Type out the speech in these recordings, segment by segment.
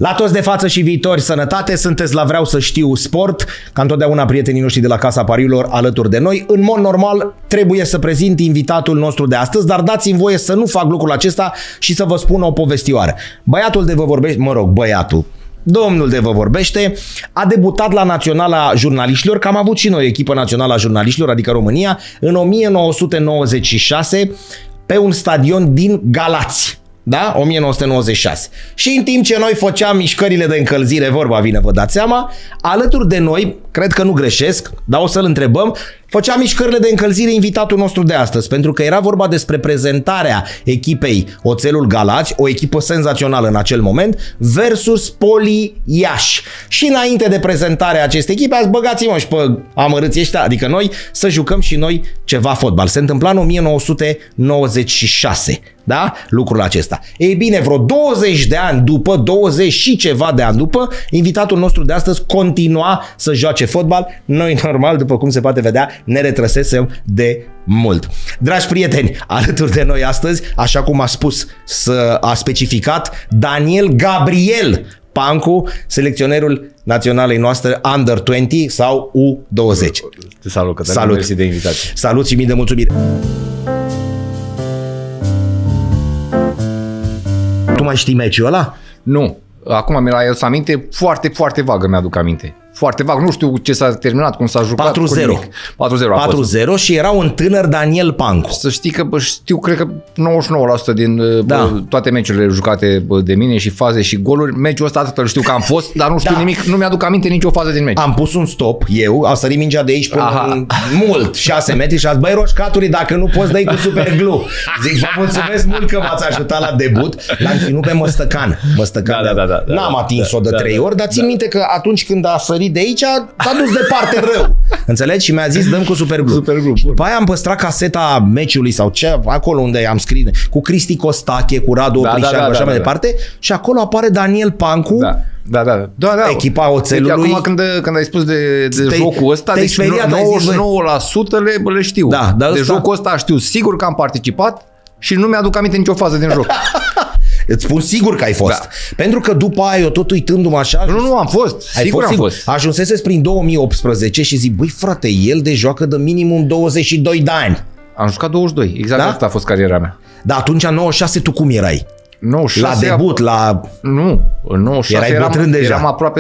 La toți de față și viitori, sănătate, sunteți la Vreau să știu sport, ca întotdeauna prietenii noștri de la Casa Pariurilor alături de noi. În mod normal trebuie să prezint invitatul nostru de astăzi, dar dați-mi voie să nu fac lucrul acesta și să vă spun o povestioară. Băiatul de vă vorbește, domnul de vă vorbește, a debutat la Naționala Jurnaliștilor, că am avut și noi echipă națională a jurnaliștilor, adică România, în 1996 pe un stadion din Galați. Da? 1996. Și în timp ce noi făceam mișcările de încălzire, vorba vine, vă dați seama, alături de noi, cred că nu greșesc, dar o să-l întrebăm, făcea mișcările de încălzire invitatul nostru de astăzi, pentru că era vorba despre prezentarea echipei Oțelul Galați, o echipă senzațională în acel moment, versus Poli Iași. Și înainte de prezentarea acestei echipe, ați băgați-mă și pe amărâții ăștia, adică noi, să jucăm și noi ceva fotbal. Se întâmpla în 1996, da? Lucrul acesta. Ei bine, vreo 20 de ani după, 20 și ceva de ani după, invitatul nostru de astăzi continua să joace fotbal. Noi, normal, după cum se poate vedea, ne retrăsesem de mult. Dragi prieteni, alături de noi astăzi, așa cum a spus, a specificat, Daniel Gabriel Pancu, selecționerul naționalei noastre Under 20 sau U20. Salut, Cătălin, mersi de invitație. Salut și mii de mulțumiri. Tu mai știi meciul ăla? Nu. Acum mi-l-ai adus aminte, foarte, foarte vagă mi-aduc aminte. Foarte vag, nu știu ce s-a terminat, cum s-a jucat. 4-0. 4-0 și era un tânăr Daniel Pancu. Să știi că știu, cred că 99% din toate meciurile jucate de mine și faze și goluri. Meciul ăsta atât îl știu că am fost, dar nu știu nimic, nu mi-aduc aminte nicio fază din meci. Am pus un stop, a sărit mingea de aici până mult, 6 metri și a zis, băi roșcaturi, dacă nu poți dă-i cu super glue. Zic, vă mulțumesc mult că m-ați ajutat la debut. L-am ținut pe Măstăcan. N-am atins-o de 3 ori, dar țin minte că atunci când a sărit de aici, s-a dus departe rău. Înțelegi? Și mi-a zis, dăm cu superglue. Și după aia am păstrat caseta meciului sau ce, acolo unde am scris, cu Cristi Costache, cu Radu Oprișan, așa mai departe. Și acolo apare Daniel Pancu. Da. Echipa Oțelului. Acum când ai spus de jocul ăsta, deci 99% le știu. De jocul ăsta știu sigur că am participat și nu mi-aduc aminte nicio fază din joc. Îți spun sigur că ai fost. Da. Pentru că după aia, eu tot uitându-mă așa... Nu am fost. Sigur am fost. Ajunsese prin 2018 și zic, băi frate, el de joacă de minimum 22 de ani. Am jucat 22, exact asta a fost cariera mea. Dar atunci, în 96, tu cum erai? 96 la debut, Nu, în 96 eram aproape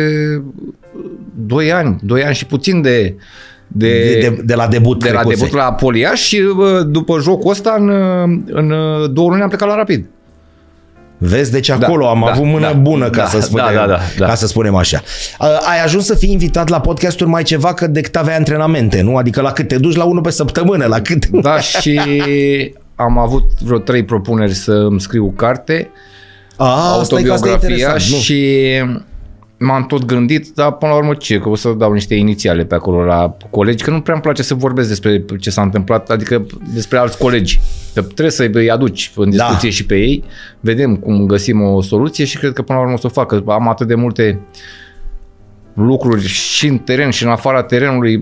2 ani și puțin de la debut. De la debut la Poli Iași și după jocul ăsta, în 2 luni am plecat la Rapid. Vezi, deci acolo am avut mână bună, ca să spunem așa. Ai ajuns să fii invitat la podcasturi mai ceva că decât aveai antrenamente, nu? Adică la cât te duci la unul pe săptămână, la cât... Da, și am avut vreo 3 propuneri să îmi scriu carte, autobiografia și m-am tot gândit, dar până la urmă că o să dau niște inițiale pe acolo la colegi, că nu prea îmi place să vorbesc despre ce s-a întâmplat, adică despre alți colegi. Că trebuie să-i aduci în discuție și pe ei, vedem cum găsim o soluție și cred că până la urmă o să o fac, că am atât de multe lucruri și în teren și în afara terenului,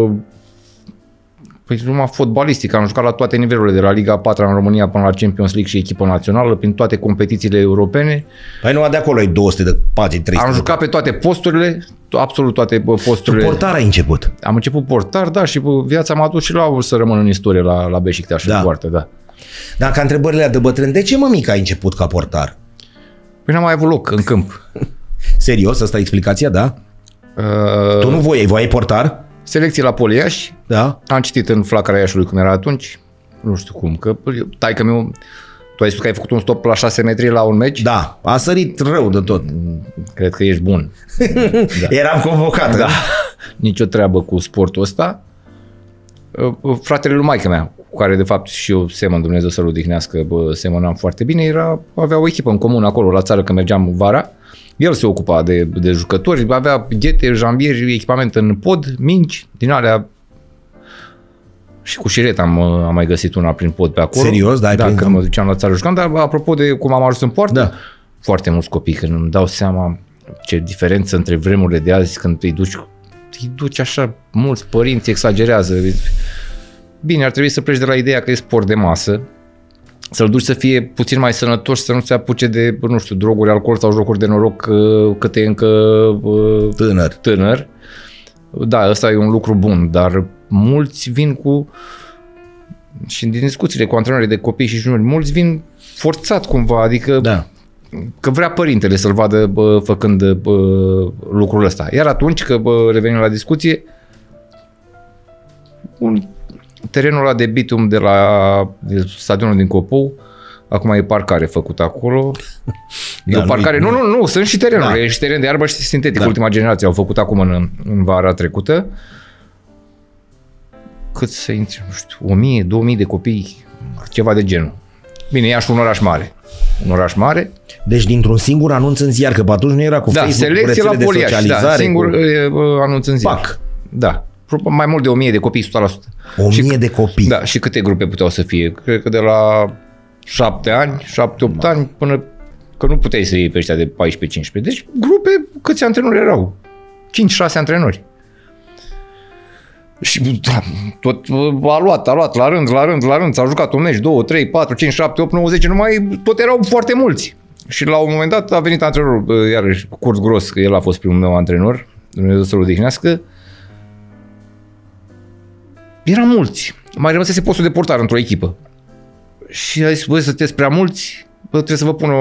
numai fotbalistic, am jucat la toate nivelurile, de la Liga 4 în România până la Champions League și echipă națională, prin toate competițiile europene. Păi numai de acolo ai 200 de pagini, 300. Am jucat pe toate posturile, absolut toate posturile. Tu portar ai început? Am început portar, da, și viața m-a dus și la să rămân în istorie la Beşiktaş, foarte, da. Dar ca întrebările de bătrân, de ce mămică ai început ca portar? Păi n-am mai avut loc în câmp. Serios? Asta e explicația, da? Tu nu voiai portar? Selecție la Poli Iași. Da. Am citit în Flacăra Iașului cum era atunci. Nu știu cum, că taică-miu, tu ai spus că ai făcut un stop la 6 metri la un meci? Da, a sărit rău de tot. Cred că ești bun. Eram convocat. Da. Nicio treabă cu sportul ăsta. Fratele lui maică-mea, cu care de fapt și eu semăn, Dumnezeu să-l odihnească, semănam foarte bine, avea o echipă în comun acolo la țară când mergeam vara. El se ocupa de jucători, avea ghete, jambieri, echipament în pod, mingi, din alea. Și cu șiret am mai găsit una prin pod pe acolo. Serios? Da, când mă duceam la țară jucam. Dar apropo de cum am ajuns în poartă, foarte mulți copii, când îmi dau seama ce diferență între vremurile de azi, când îi duci așa, mulți părinți exagerează. Bine, ar trebui să pleci de la ideea că e sport de masă, să-l duci să fie puțin mai sănătos, să nu se apuce de, nu știu, droguri, alcool sau jocuri de noroc cât e încă tânăr. Da, ăsta e un lucru bun, dar mulți vin cu, și din discuțiile cu antrenorii de copii și juniori, mulți vin forțat cumva, adică că vrea părintele să-l vadă făcând lucrul ăsta. Iar atunci, că revenim la discuție, terenul ăla de bitum de stadionul din Copou, acum e parcare făcută acolo. E o parcare. Nu, sunt și terenuri. E și teren de iarbă și sintetic. Ultima generație au făcut acum în vara trecută. Cât să intri, nu știu, 1000-2000 de copii, ceva de genul. Bine, Iași un oraș mare. Un oraș mare. Deci dintr-un singur anunț în ziar, că pe atunci nu era cu Facebook, cu rețele de socializare. Singur anunț în ziar. Pac. Da. Mai mult de 1000 de copii, 100%. 1000 de copii? Da, și câte grupe puteau să fie? Cred că de la 7 ani, 7-8 ani, până că nu puteai să iei pe ăștia de 14-15. Deci grupe, câți antrenori erau? 5-6 antrenori. Și da, tot a luat, la rând, s-a jucat un meci, 2, 3, 4, 5, 7, 8, 9, 10, tot erau foarte mulți. Și la un moment dat a venit antrenorul, iarăși, Curt Gros, că el a fost primul meu antrenor, Dumnezeu să-l odihnească. Erau mulți. Mai rămăsese postul de portar într-o echipă. Și a zis, băi, sunteți prea mulți, trebuie să vă pun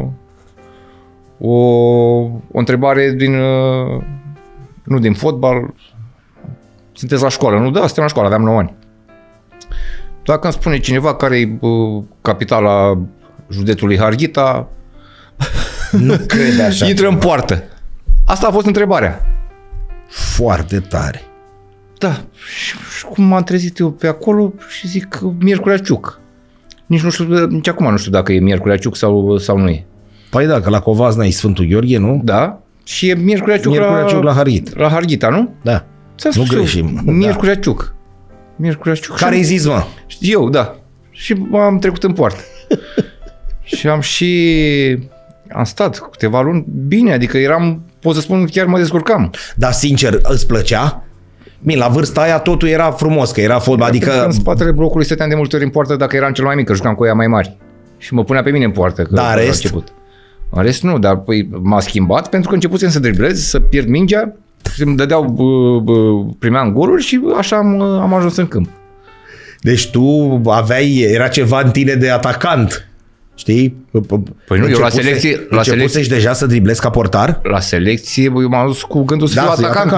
o întrebare nu din fotbal. Sunteți la școală? Nu, da, suntem la școală, aveam 9 ani. Dacă îmi spune cineva care e capitala județului Harghita, nu crede așa. Intră în poartă. Asta a fost întrebarea. Foarte tare. Da. Și cum m-am trezit eu pe acolo și zic Miercurea Ciuc. Nici acum nu știu dacă e Miercurea Ciuc sau nu e. Păi da, că la Covazna e Sfântul Gheorghe, nu? Da. Și e Miercurea Ciuc la Harghita. La Harghita, nu? Da. Nu greșim. Miercurea Ciuc. Miercurea Ciuc. Care-i zis, mă? Eu, da. Și am trecut în poartă. Și am stat câteva luni bine, adică pot să spun, chiar mă descurcam. Dar sincer, îți plăcea? Bine, la vârsta aia totul era frumos, că era fotbal, adică... În spatele blocului stăteam de multe ori în poartă dacă eram cel mai mic, că jucam cu ea mai mari. Și mă punea pe mine în poartă. Da, în rest? În rest nu, dar m-a schimbat pentru că începusem să driblez, să pierd mingea, îmi primeam goluri și așa am ajuns în câmp. Deci tu era ceva în tine de atacant, știi? Păi nu, eu la selecție... Începusești deja să driblezi ca portar? La selecție eu m-am dus cu gândul să fiu atacant,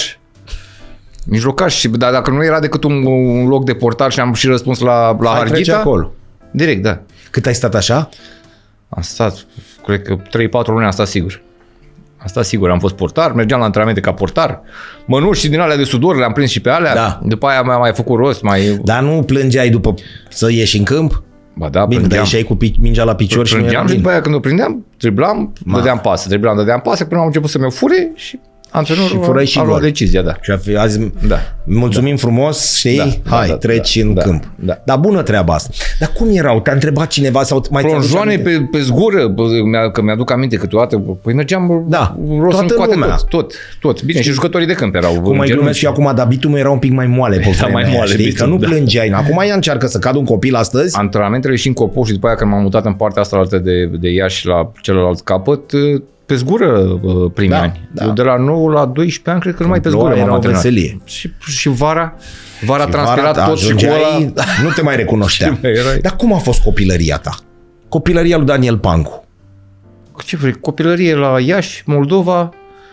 mijlocaș. Dar dacă nu era decât un loc de portar și am și răspuns la Harghita, acolo. Direct, da. Cât ai stat așa? Am stat, cred că 3-4 luni am stat sigur. Am fost portar, mergeam la antrenamente ca portar. Mănuși din alea de sudor le-am prins și pe alea. Da. După aia mi-am mai făcut rost. Dar nu plângeai după să ieși în câmp? Ba da, bine, dar ieșeai cu mingea la picior și plângeam și după aia când o prindeam, driblam, dădeam pasă, până am început să mi-o fure și antrenorul a luat decizia, da. Și azi mulțumim frumos, știi? Hai, treci în câmp. Da. Dar bună treaba asta. Dar cum erau? Te-a întrebat cineva sau mai plonjoane pe zgură, că mi-aduc aminte câteodată, păi mergeam rost în coate tot. Bine, și jucătorii de câmp erau. Cum mai glumesc și acum, dar bitumul era un pic mai moale pe vremea aia, știi? Că nu plângeai. Acum ea încearcă să cadă un copil astăzi. Antrenamentele și în Copou și după aia când m-am mutat în partea asta altă de Iași la celălalt capăt, pe zgură primii ani. Da. Eu de la 9 la 12 ani cred că numai pe zgură m-am antrenat. Și vara transpirat tot și cu ăla... Nu te mai recunoșteam. Dar cum a fost copilăria ta? Copilăria lui Daniel Pancu. Ce vrei? Copilărie la Iași, Moldova...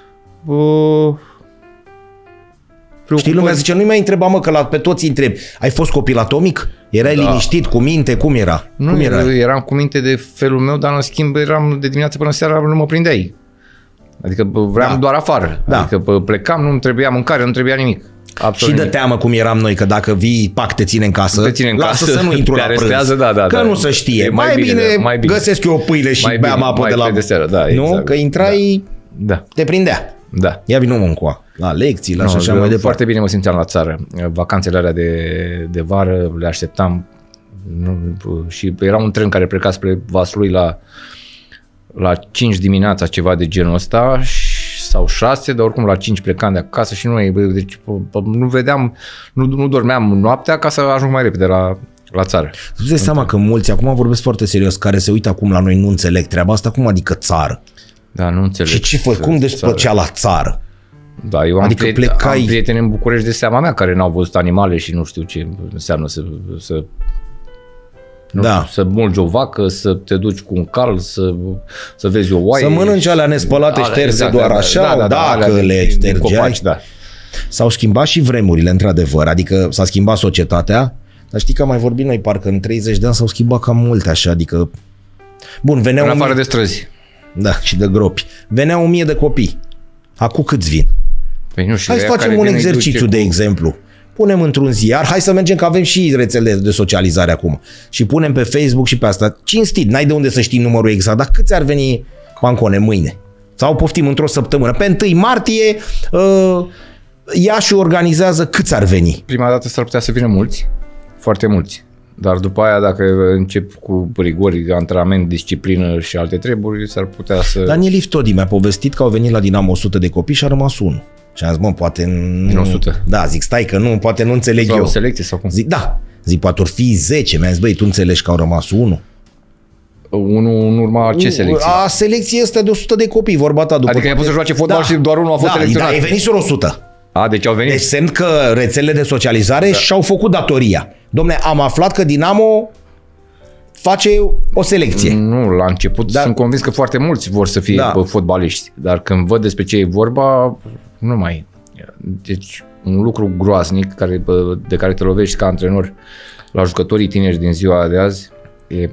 Știi, lumea zice, nu-i mai întreba, mă, că pe toți întrebi. Ai fost copil atomic? Erai liniștit, cu minte? Cum era? Nu, eu eram cu minte de felul meu, dar în schimb eram de dimineață până seara, nu mă prindeai. Adică vreau doar afară. Da. Adică plecam, nu-mi trebuia mâncare, nu trebuia nimic. Absolut și de teamă cum eram noi, că dacă vii, pac, te ține în casă, lasă să nu intru la prânz. Că nu se știe. Mai bine găsesc eu o pâine și beam apă de la... Nu? Că intrai, te prindea. Da. Ia vină încoa, la lecții, la și așa mai departe. Foarte bine mă simțeam la țară. Vacanțele alea de vară le așteptam și era un tren care pleca spre Vaslui la 5 dimineața, ceva de genul ăsta, sau 6, dar oricum la 5 plecam de acasă și noi, deci nu vedeam, nu dormeam noaptea ca să ajung mai repede la țară. Tu dai seama că mulți, acum vorbesc foarte serios, care se uită acum la noi nu înțeleg treaba asta, cum adică țară? Da, nu înțeleg. Și ce făi, cum despăcea la țară? Da, eu adică am prieteni în București de seama mea care n-au văzut animale și nu știu ce înseamnă să mulgi o vacă, să te duci cu un cal, să vezi o oaie. Să mănânci alea nespălate șterse doar așa, dacă le ștergeai. S-au schimbat și vremurile, într-adevăr, adică s-a schimbat societatea, dar știi că am mai vorbit noi, parcă în 30 de ani s-au schimbat cam multe așa, adică... Bun, veneau... În afară de străzi. Da, și de gropi. Veneau 1000 de copii. Acum câți vin? Păi nu, și hai să facem un exercițiu, de exemplu. Punem într-un ziar, hai să mergem că avem și rețele de socializare acum. Și punem pe Facebook și pe asta. Cinstit, n-ai de unde să știi numărul exact, dar câți ar veni, Pancone, mâine? Sau poftim într-o săptămână. Pe 1 martie Iași organizează, câți ar veni? Prima dată s-ar putea să vină mulți, foarte mulți. Dar după aia, dacă încep cu rigori, antrenament, disciplină și alte treburi, s-ar putea să... Daniel Iftodi mi-a povestit că au venit la Dinamo 100 de copii și a rămas unul. Și am zis, mă, poate nu... Din 100? Da, zic, stai că nu, poate nu înțeleg sau eu. O selecție sau cum? Zic, da. Zic, poate or fi 10. Mi-a zis, băi, tu înțelegi că au rămas unul? Unul în urma ce selecție? A selecție este de 100 de copii, vorba ta. După adică i-a pus să joace fotbal și doar unul a fost selecționat. Da, ai venit sur 100. Deci au venit. Deci semn că rețelele de socializare și-au făcut datoria. Dom'le, am aflat că Dinamo face o selecție. Nu, la început sunt convins că foarte mulți vor să fie fotbaliști, dar când văd despre ce e vorba, nu mai. Deci un lucru groaznic de care te lovești ca antrenor la jucătorii tineri din ziua de azi e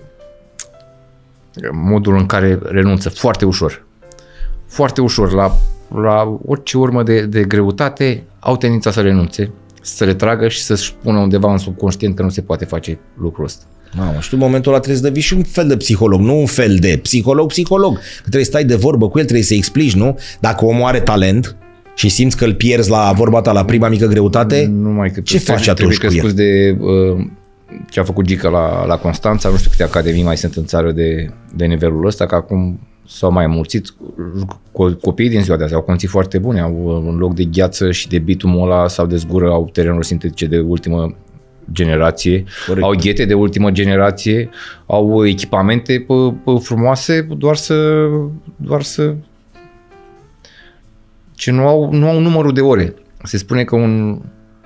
modul în care renunță foarte ușor. Foarte ușor la orice urmă de greutate au tendința să renunțe, să se retragă și să-și pună undeva în subconștient că nu se poate face lucrul ăsta. Mamă, și tu în momentul ăla trebuie să devii și un fel de psiholog, nu un fel de psiholog. Că trebuie să stai de vorbă cu el, trebuie să-i explici, nu? Dacă omul are talent și simți că îl pierzi la vorba ta la prima mică greutate, ce faci atunci cu el? De ce a făcut Gică la Constanța, nu știu câte academii mai sunt în țară de nivelul ăsta, că acum s-au mai mulțit. Copiii din ziua de azi au condiții foarte bune, au un loc de gheață și de bitumul ăla sau de zgură, au terenuri sintetice de ultimă generație, corect. Au ghete de ultimă generație, au echipamente frumoase, doar să ce nu au numărul de ore. Se spune că un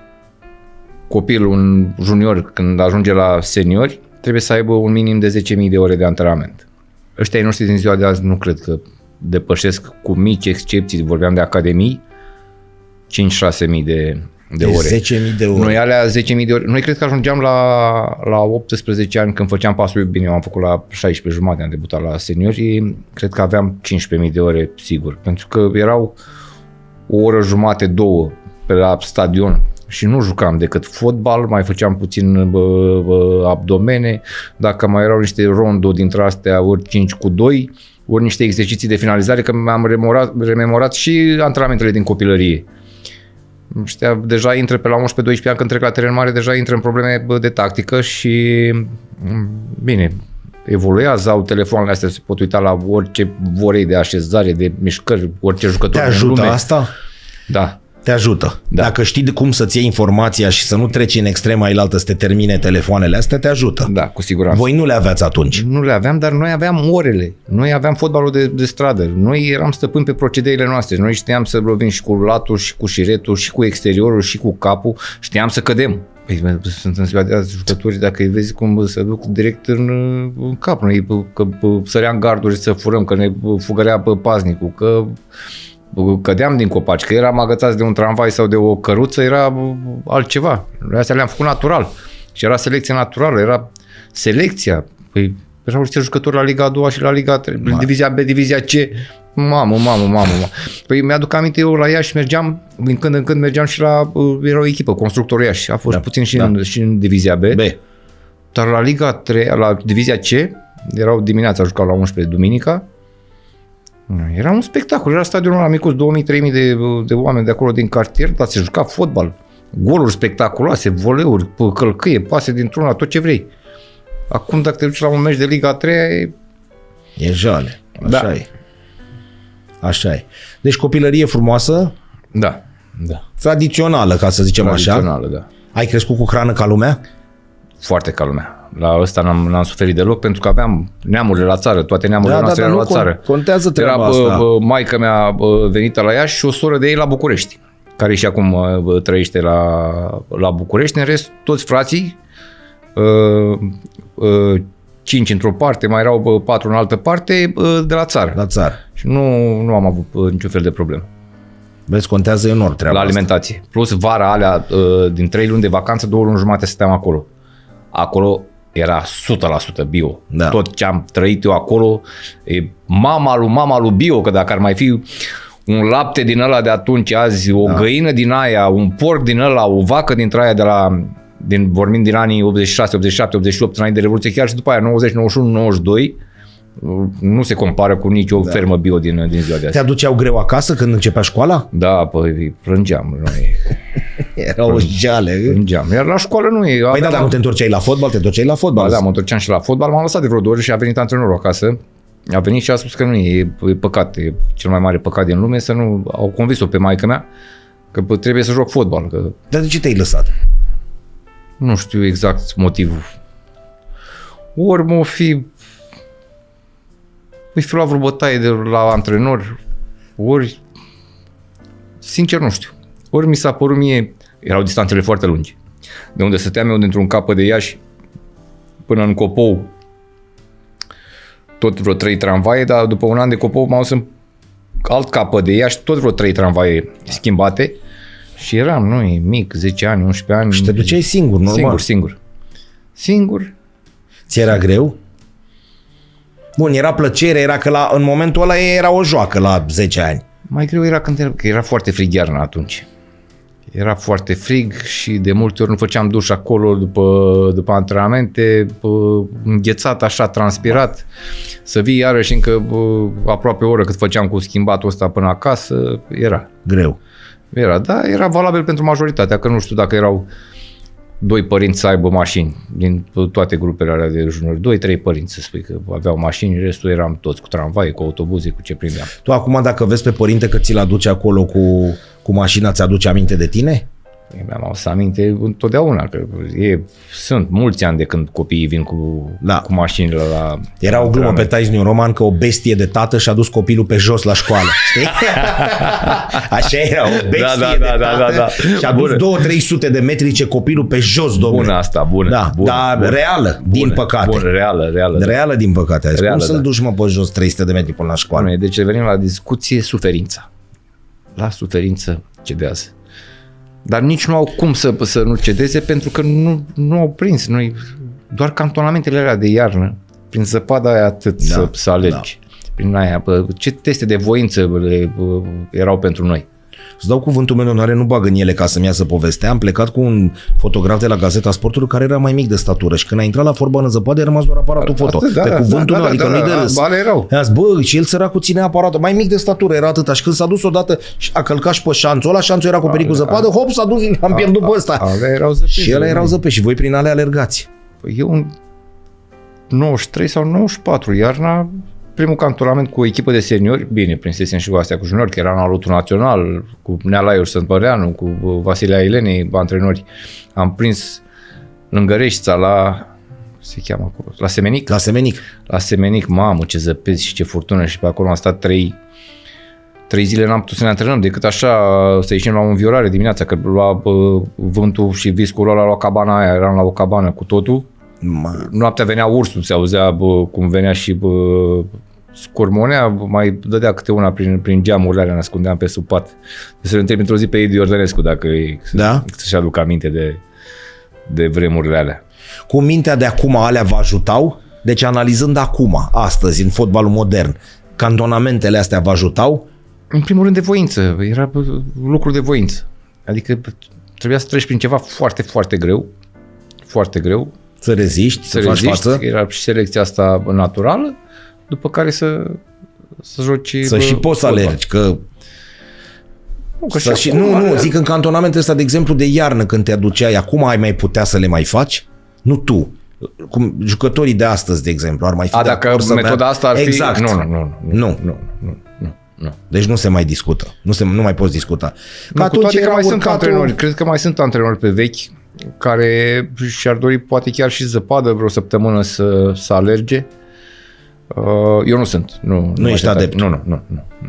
copil, un junior, când ajunge la seniori, trebuie să aibă un minim de 10.000 de ore de antrenament. Ăștia ai noștri din ziua de azi nu cred că depășesc, cu mici excepții, vorbeam de academii, 5-6.000 de ore. 10.000 de ore. Noi alea 10.000 de ore. Noi cred că ajungeam la 18 ani când făceam pasul. Bine, eu am făcut la 16 jumate, am debutat la seniori. Cred că aveam 15.000 de ore, sigur. Pentru că erau o oră jumate, 2 pe la stadion și nu jucam decât fotbal, mai făceam puțin abdomene. Dacă mai erau niște rondo dintre astea, ori 5 cu 2, ori niște exerciții de finalizare, că mi-am rememorat și antrenamentele din copilărie. Ăștia deja intră pe la 11-12 ani, când trec la teren mare, deja intră în probleme de tactică și bine, evoluează, au telefoanele astea, se pot uita la orice vor ei de așezare, de mișcări, orice jucător. Te ajută asta? Da. Te ajută. Da. Dacă știi de cum să-ți iei informația și să nu treci în extrema ailaltă să te termine telefoanele astea, te ajută. Da, cu siguranță. Voi nu le aveați atunci. Nu le aveam, dar noi aveam orele. Noi aveam fotbalul de stradă. Noi eram stăpâni pe procedeile noastre. Noi știam să lovim și cu latul, și cu șiretul, și cu exteriorul, și cu capul. Știam să cădem. Păi, sunt în ziua de azi jucători, dacă îi vezi cum se duc direct în cap. Noi că săream garduri să furăm, că ne fugărea pe paznicul, că cădeam din copaci, că eram agățați de un tramvai sau de o căruță, era altceva. Astea le-am făcut natural. Și era selecție naturală, era selecția. Păi erau niște jucători la Liga a doua și la Liga a 3, Divizia B, Divizia C. Mamă. Păi mi-aduc aminte, eu la Iași mergeam, din când în când mergeam și era o echipă, Constructorul Iași. A fost puțin și în Divizia B. Dar la Liga 3, la Divizia C, erau dimineața, jucau la 11 duminica. Era un spectacol, era stadionul ăla micuț, 2000-3000 de oameni de acolo din cartier, dar se juca fotbal. Goluri spectaculoase, voleuri, călcâie, pase dintr-una, tot ce vrei. Acum dacă te duci la un meci de Liga 3 e jale. Așa e. Deci copilărie frumoasă? Da. Tradițională, ca să zicem așa. Tradițională, da. Ai crescut cu hrană ca lumea? foarte ca lumea. La ăsta n-am suferit deloc pentru că aveam neamurile la țară, toate neamurile noastre erau la țară. Contează treaba asta. Maica mea venită la Iași și o soră de ei la București, care și acum trăiește la București. În rest, toți frații, 5 într-o parte, mai erau 4 în altă parte, de la țară. La țară. Și nu am avut niciun fel de problemă. Vezi, contează enorm treaba la alimentație. Asta. Plus vara alea, din 3 luni de vacanță, 2 luni jumate stăteam acolo. Acolo era 100% bio. Da. Tot ce am trăit eu acolo, e mama lui bio, că dacă ar mai fi un lapte din ăla de atunci, azi, o găină din aia, un porc din ăla, o vacă dintre aia de la... vorbim din anii 86, 87, 88, înainte de Revoluție, chiar și după aia, 90, 91, 92, nu se compară cu nicio fermă bio din ziua de azi. Te aduceau greu acasă când începea școala? Da, păi plângeam. Era o jale. Plângeam. Iar la școală nu e. Păi dar nu te întorceai la fotbal? Te întorceai la fotbal? Da, mă întorceam și la fotbal. M-am lăsat de vreo 2 ori și a venit antrenorul acasă. A venit și a spus că nu e păcat, e cel mai mare păcat din lume să nu... Au convins-o pe maică mea că trebuie să joc fotbal. Că... Dar de ce te-ai lăsat? Nu știu exact motivul. Ori m-o fi luat vreo bătaie de la antrenor, ori, sincer nu știu, ori mi s-a părut mie, erau distanțele foarte lungi, de unde stăteam eu dintr-un capăt de Iași până în Copou, tot vreo 3 tramvaie, dar după un an de Copou m-au dus în alt capăt de Iași, tot vreo 3 tramvaie schimbate și eram, noi, mic, 10 ani, 11 ani. Și te duceai singur, normal. Singur. Ți era greu? Bun, era plăcere, era că în momentul ăla era o joacă la 10 ani. Mai greu era că era foarte frig iarna atunci. Era foarte frig și de multe ori nu făceam duș acolo după antrenamente, înghețat așa, transpirat, să vii iarăși încă aproape o oră cât făceam cu schimbatul ăsta până acasă, era. Greu. Era valabil pentru majoritatea, că nu știu dacă erau 2 părinți să aibă mașini din toate grupele alea de juniori, 2-3 părinți să spui că aveau mașini, restul eram toți cu tramvai, cu autobuze, cu ce prindeam. Tu acum dacă vezi pe părinte că ți-l aduce acolo cu mașina, ți-aduce aminte de tine? Mi-am adus aminte întotdeauna, că sunt mulți ani de când copiii vin cu mașinile la... Era o glumă pe Times New Roman că o bestie de tată și-a dus copilul pe jos la școală, știi? Așa era, o bestie de tată și-a dus 200-300 de metri ce copilul pe jos, domnule. Bună asta, bună. Da, dar reală, din păcate. Bună, reală. Din păcate. Cum să-l duci, mă, pe jos 300 de metri până la școală? Deci revenim la discuție, suferința. La suferință cedează. Dar nici nu au cum să nu cedeze pentru că nu au prins. Noi, doar cantonamentele alea de iarnă, prin zăpada aia atât să alergi. Da. Prin aia, ce teste de voință erau pentru noi. Îți dau cuvântul meu de onoare, nu bag în ele ca să-mi iasă povestea. Am plecat cu un fotograf de la Gazeta Sportului care era mai mic de statură și când a intrat la fotbal în zăpadă a rămas doar aparatul foto. Pe cuvântul meu, adică nu-i de râs. Bă, și el săracul ținea aparatul, mai mic de statură, era atâta. Și când s-a dus odată și a călcat și pe șanțul ăla, șanțul era acoperit cu zăpadă, hop, s-a dus, am pierdut pe ăsta. Și ele erau zăpeși și voi prin alea alergați. Eu în 93 sau 94, iarna, primul cantonament cu o echipă de seniori, bine, prinsesem și cu astea cu juniori, că era în alutul național, cu Nea Laiu Sântpăreanu, cu Vasile Ailenei, antrenori. Am prins lângă Reșița se cheamă acolo, la Semenic. La Semenic, mamă, ce zăpezi și ce furtună și pe acolo am stat 3 zile, n-am putut să ne antrenăm, decât așa să ieșim la o înviorare dimineața, că lua vântul și viscul ăla la cabana aia, eram la o cabană cu totul. Noaptea venea ursul, se auzea cum venea și scormonea, mai dădea câte una prin geamurile alea, ne ascundeam pe sub pat. Să-l întreb într-o zi pe Edi Iordănescu dacă să-și aduc aminte de vremurile alea. Cu mintea de acum alea vă ajutau? Deci analizând acum, astăzi, în fotbalul modern, cantonamentele astea vă ajutau? În primul rând de voință, era lucru de voință. Adică trebuia să treci prin ceva foarte, foarte greu, foarte greu. Să reziști, să faci față. Era și selecția asta naturală, după care să joci. Să și poți să alergi, că... Zic în cantonamentele ăsta, de exemplu, de iarnă când te aduceai, acum ai mai putea să le mai faci? Nu tu. Cum jucătorii de astăzi, de exemplu, ar mai fi dacă metoda asta ar fi... Exact. Nu. Deci nu se mai discută. Nu mai poți discuta. Că atunci că mai sunt antrenori, cred că mai sunt antrenori pe vechi care și-ar dori poate chiar și zăpadă vreo săptămână să alerge. Eu nu sunt. Nu ești adept. Nu.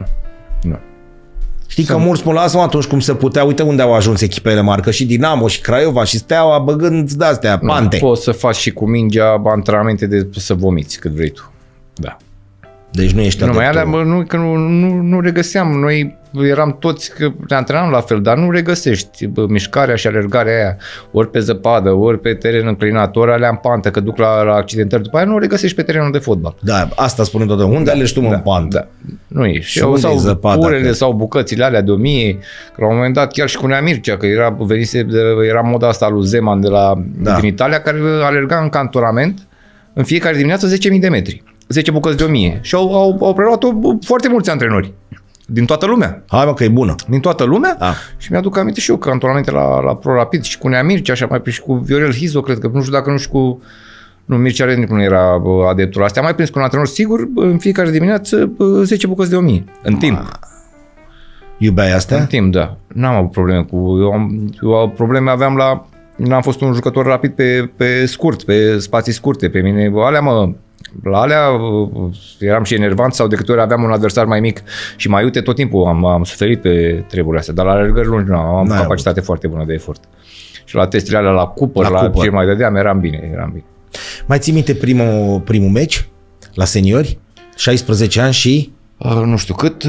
Știi că mulți spun, lasă-mă atunci cum se putea, uite unde au ajuns echipele mari, că și Dinamo și Craiova și Steaua băgând de-astea, pante. Poți să faci și cu mingea antrenamente de să vomiți cât vrei tu. Da. Deci nu ești adeptul. Nu regăseam. Noi eram toți, că ne antrenam la fel, dar nu regăsești mișcarea și alergarea aia, ori pe zăpadă, ori pe teren înclinat, ori alea în pantă, că duc la accidentări. După aia nu regăsești pe terenul de fotbal. Da, asta spune toată. Unde alegi tu în pantă? Da. Nu e. Sau purele sau bucățile alea de 1000, că la un moment dat chiar și cu Nea Mircea, că era moda asta lui Zeman din Italia, care alerga în cantonament în fiecare dimineață 10.000 de metri. 10 bucăți de 1000. Și au preluat-o foarte mulți antrenori. Din toată lumea. Hai mă, că e bună. Din toată lumea. Da. Și mi-aduc aminte și eu că antrenamente la Pro Rapid și cu Nea Mircea, așa mai prins și cu Viorel Hizo, cred că, nu știu dacă nu știu cu... Nu, Mircea Rednic nu era adeptul astea. Mai prins cu un antrenor sigur, în fiecare dimineață 10 bucăți de 1000. În timp. Iubeai astea? În timp, da. N-am avut probleme cu... Eu probleme aveam n-am fost un jucător rapid pe scurt, pe spații scurte. Pe mine, la alea eram și enervant sau de câte ori aveam un adversar mai mic și mai iute, tot timpul am suferit pe treburile astea, dar la alergări lungi am capacitate foarte bună de efort. Și la testele alea, la cupăr, ce mai dădeam, eram bine. Mai ții minte primul meci la seniori? 16 ani și... Nu știu cât,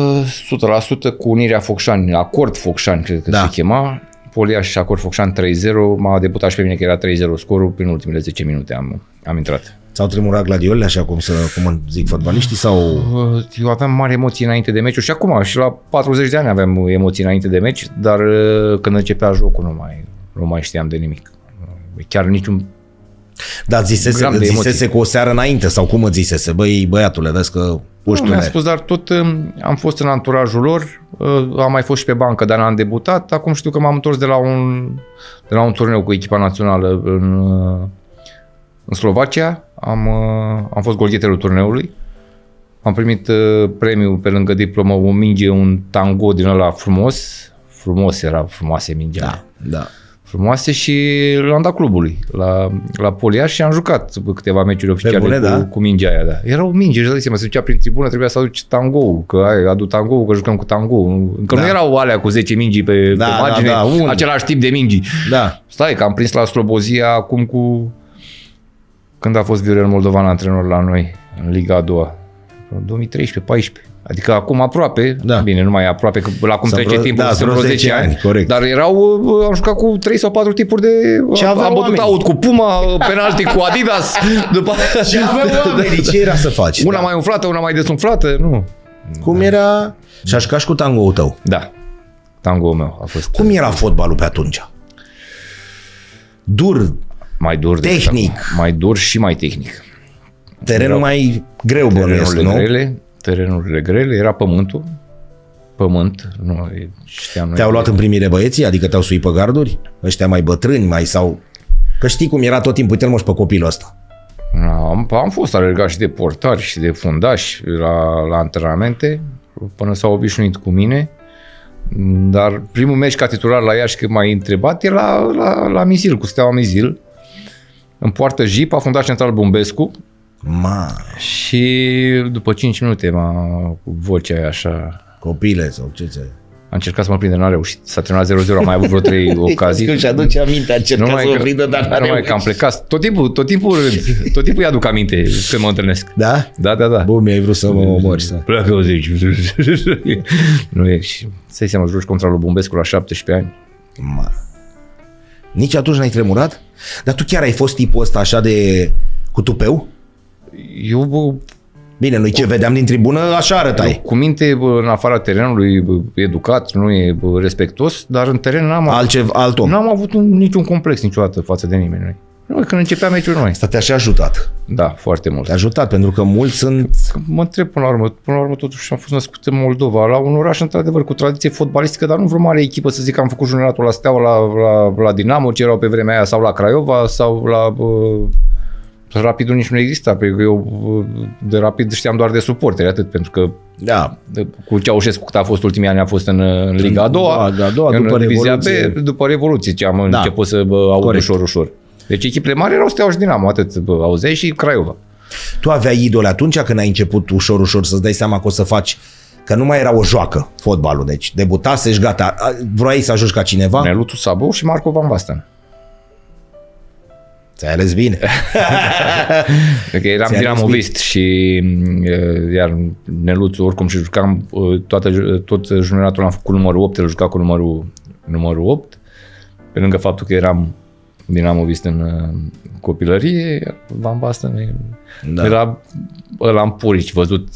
100% cu Unirea Focșani, Acord Focșani, cred că se chema. Poliaș și Acord Focșani 3-0, m-a debutat și pe mine că era 3-0 scorul, prin ultimele 10 minute am intrat. S-au tremurat gladiolele, așa cum zic fotbaliștii, sau... Eu aveam mari emoții înainte de meciuri și acum, și la 40 de ani aveam emoții înainte de meci, dar când începea jocul nu mai știam de nimic. Chiar niciun... Dar zisese cu o seară înainte, sau cum îți zisese? Băi, băiatule, vezi că... Mi-a spus, dar tot am fost în anturajul lor, am mai fost și pe bancă, dar n-am debutat. Acum știu că m-am întors de la un turneu cu echipa națională în Slovacia. Am fost golgheterul turneului. Am primit premiul pe lângă diplomă, o minge, un tango din ăla frumos. Frumoase mingea. Da. Frumoase și l-am dat clubului la Poliaș și am jucat câteva meciuri oficiale cu mingea aia. Da. Era o minge, și se ducea prin tribună, trebuia să aduci tango, că adu tango, că jucăm cu tango. Încă nu erau alea cu 10 mingi pe margine, același tip de mingi. Da. Stai că am prins la Slobozia acum când a fost Viorel Moldovan antrenor la noi în Liga a doua, 2013-14. Adică acum aproape, bine, nu mai aproape, că la cum trece timpul, sunt vreo 10 ani, corect. Dar am jucat cu 3 sau 4 tipuri de... Am bătut aut cu Puma, penalti cu Adidas. Ce aveau oamenii? Ce era să faci? Una mai umflată, una mai desumflată, nu. Cum era? Și a jucat și cu tango-ul tău. Da, tango-ul meu a fost... Cum era fotbalul pe atunci? Dur, mai dur, tehnic. Mai dur și mai tehnic. Terenul mai greu, bănuiesc, nu? Terenurile grele, era pământ, nu știam. Te-au luat în primire băieții? Adică te-au suit pe garduri? Ăștia mai bătrâni, sau... Că știi cum era tot timpul, uite-l mă și pe copilul ăsta. Am fost alergat și de portari și de fundași la antrenamente, până s-au obișnuit cu mine. Dar primul meci ca titular la Iași, că m-ai întrebat, e la Mizil, cu Steaua Mizil. În poartă Jipa, fundaș central Bumbescu. Și după 5 minute cu vocea aia așa... Copile sau ce? A încercat să mă prindă, n-a reușit. S-a terminat 0-0, am mai avut vreo 3 ocazii. Și aduce aminte, a încercat să mă prindă, dar n-a reușit. Că am plecat. Tot timpul îi aduc aminte când mă întâlnesc. Da? Da. Bun, mi-ai vrut să mă omori. Pleacă o zici. Nu e. Să-i seama, joci contra lui Bumbescu la 17 ani. Nici atunci n-ai tremurat? Dar tu chiar ai fost tipul ăsta așa de... cu tupeu? Bine, noi ce vedeam din tribună, așa arătai. Cu minte, în afara terenului, educat, nu e respectos, dar în teren n-am avut niciun complex niciodată față de nimeni. Noi, când începea meciul noi. Asta te-a și ajutat. Da, foarte mult. Te-a ajutat, pentru că mulți sunt... Mă întreb până la urmă, totuși am fost născut în Moldova, la un oraș, într-adevăr, cu tradiție fotbalistică, dar nu vreo mare echipă, să zic că am făcut junioratul la Steaua, la Dinamo, ce erau pe vremea aia, sau la Craiova, sau la... Rapidul nici nu exista, pentru că eu de Rapid știam doar de suporteri, atât, pentru că cu Ceaușescu, cât a fost ultimii ani, a fost în Liga a doua, după Revoluție. După Revoluție, ce am început să aud ușor. Deci echipele mari erau Steaua și Dinamo, atât auzeai, și Craiova. Tu aveai idole atunci când ai început ușor să-ți dai seama că o să faci, că nu mai era o joacă fotbalul, deci debutasești, gata, vroiai să ajungi ca cineva? Neluțu Sabou și Marco Van Basten. Ți-ai ales bine. Că eram dinamovist și iar Neluțu oricum și jucam tot junioratul am făcut cu numărul 8, el juca cu numărul 8, pe lângă faptul că eram dinamovist în copilărie, Van Basten era ăla în Purici, văzut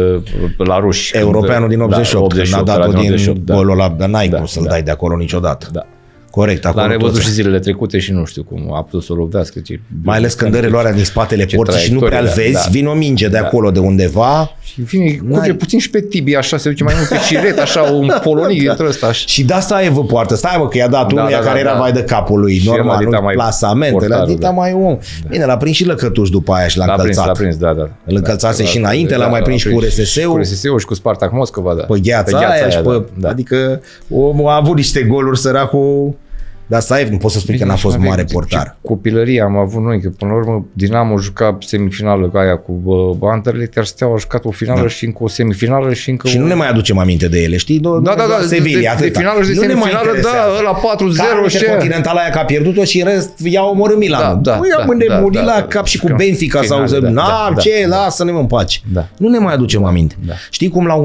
la ruși. Europeanul din 88, când a dat-o din golul ăla, n-ai cum să-l dai de acolo niciodată. Da. Corect. L-am revăzut și zilele trecute și nu știu cum a putut să o lovească. Mai ales când dă reluarea din spatele porții și nu prea-l vezi, vine o minge de acolo de undeva. Și vine, curge puțin și pe tibia, așa, se duce mai mult pe ciret, așa, un polonic dintre ăsta. Și de asta e vă poartă. Stai mă, că i-a dat unuia care era vai de capul lui. Normal, nu plasamentele, adita mai om. Bine, l-a prins și lăcătuș după aia și l-a încălțat. L-a prins, da. Îl încălțase și înainte, l-a mai prins cu RSS-ul. Cu RSS-ul și cu Spartak Moscova, da. Pe gheața aia, adică omul a avut niște goluri, săracul. Dar Saev, nu poți să spui că n-a fost mare portar. Copilăria am avut noi, că până la urmă Dinamo juca semifinală cu aia cu Anderlecht, iar Steaua a jucat o finală și încă o semifinală și încă... Și nu ne mai aducem aminte de ele, știi? Da, Sevilla, de finală și de semifinală, la 4-0 și... Continentala aia că a pierdut-o și în rest i-a omorât Milanul. Păi am înnebunit la cap și cu Benfica sau ce, lasă-ne în pace. Nu ne mai aducem aminte. Știi cum la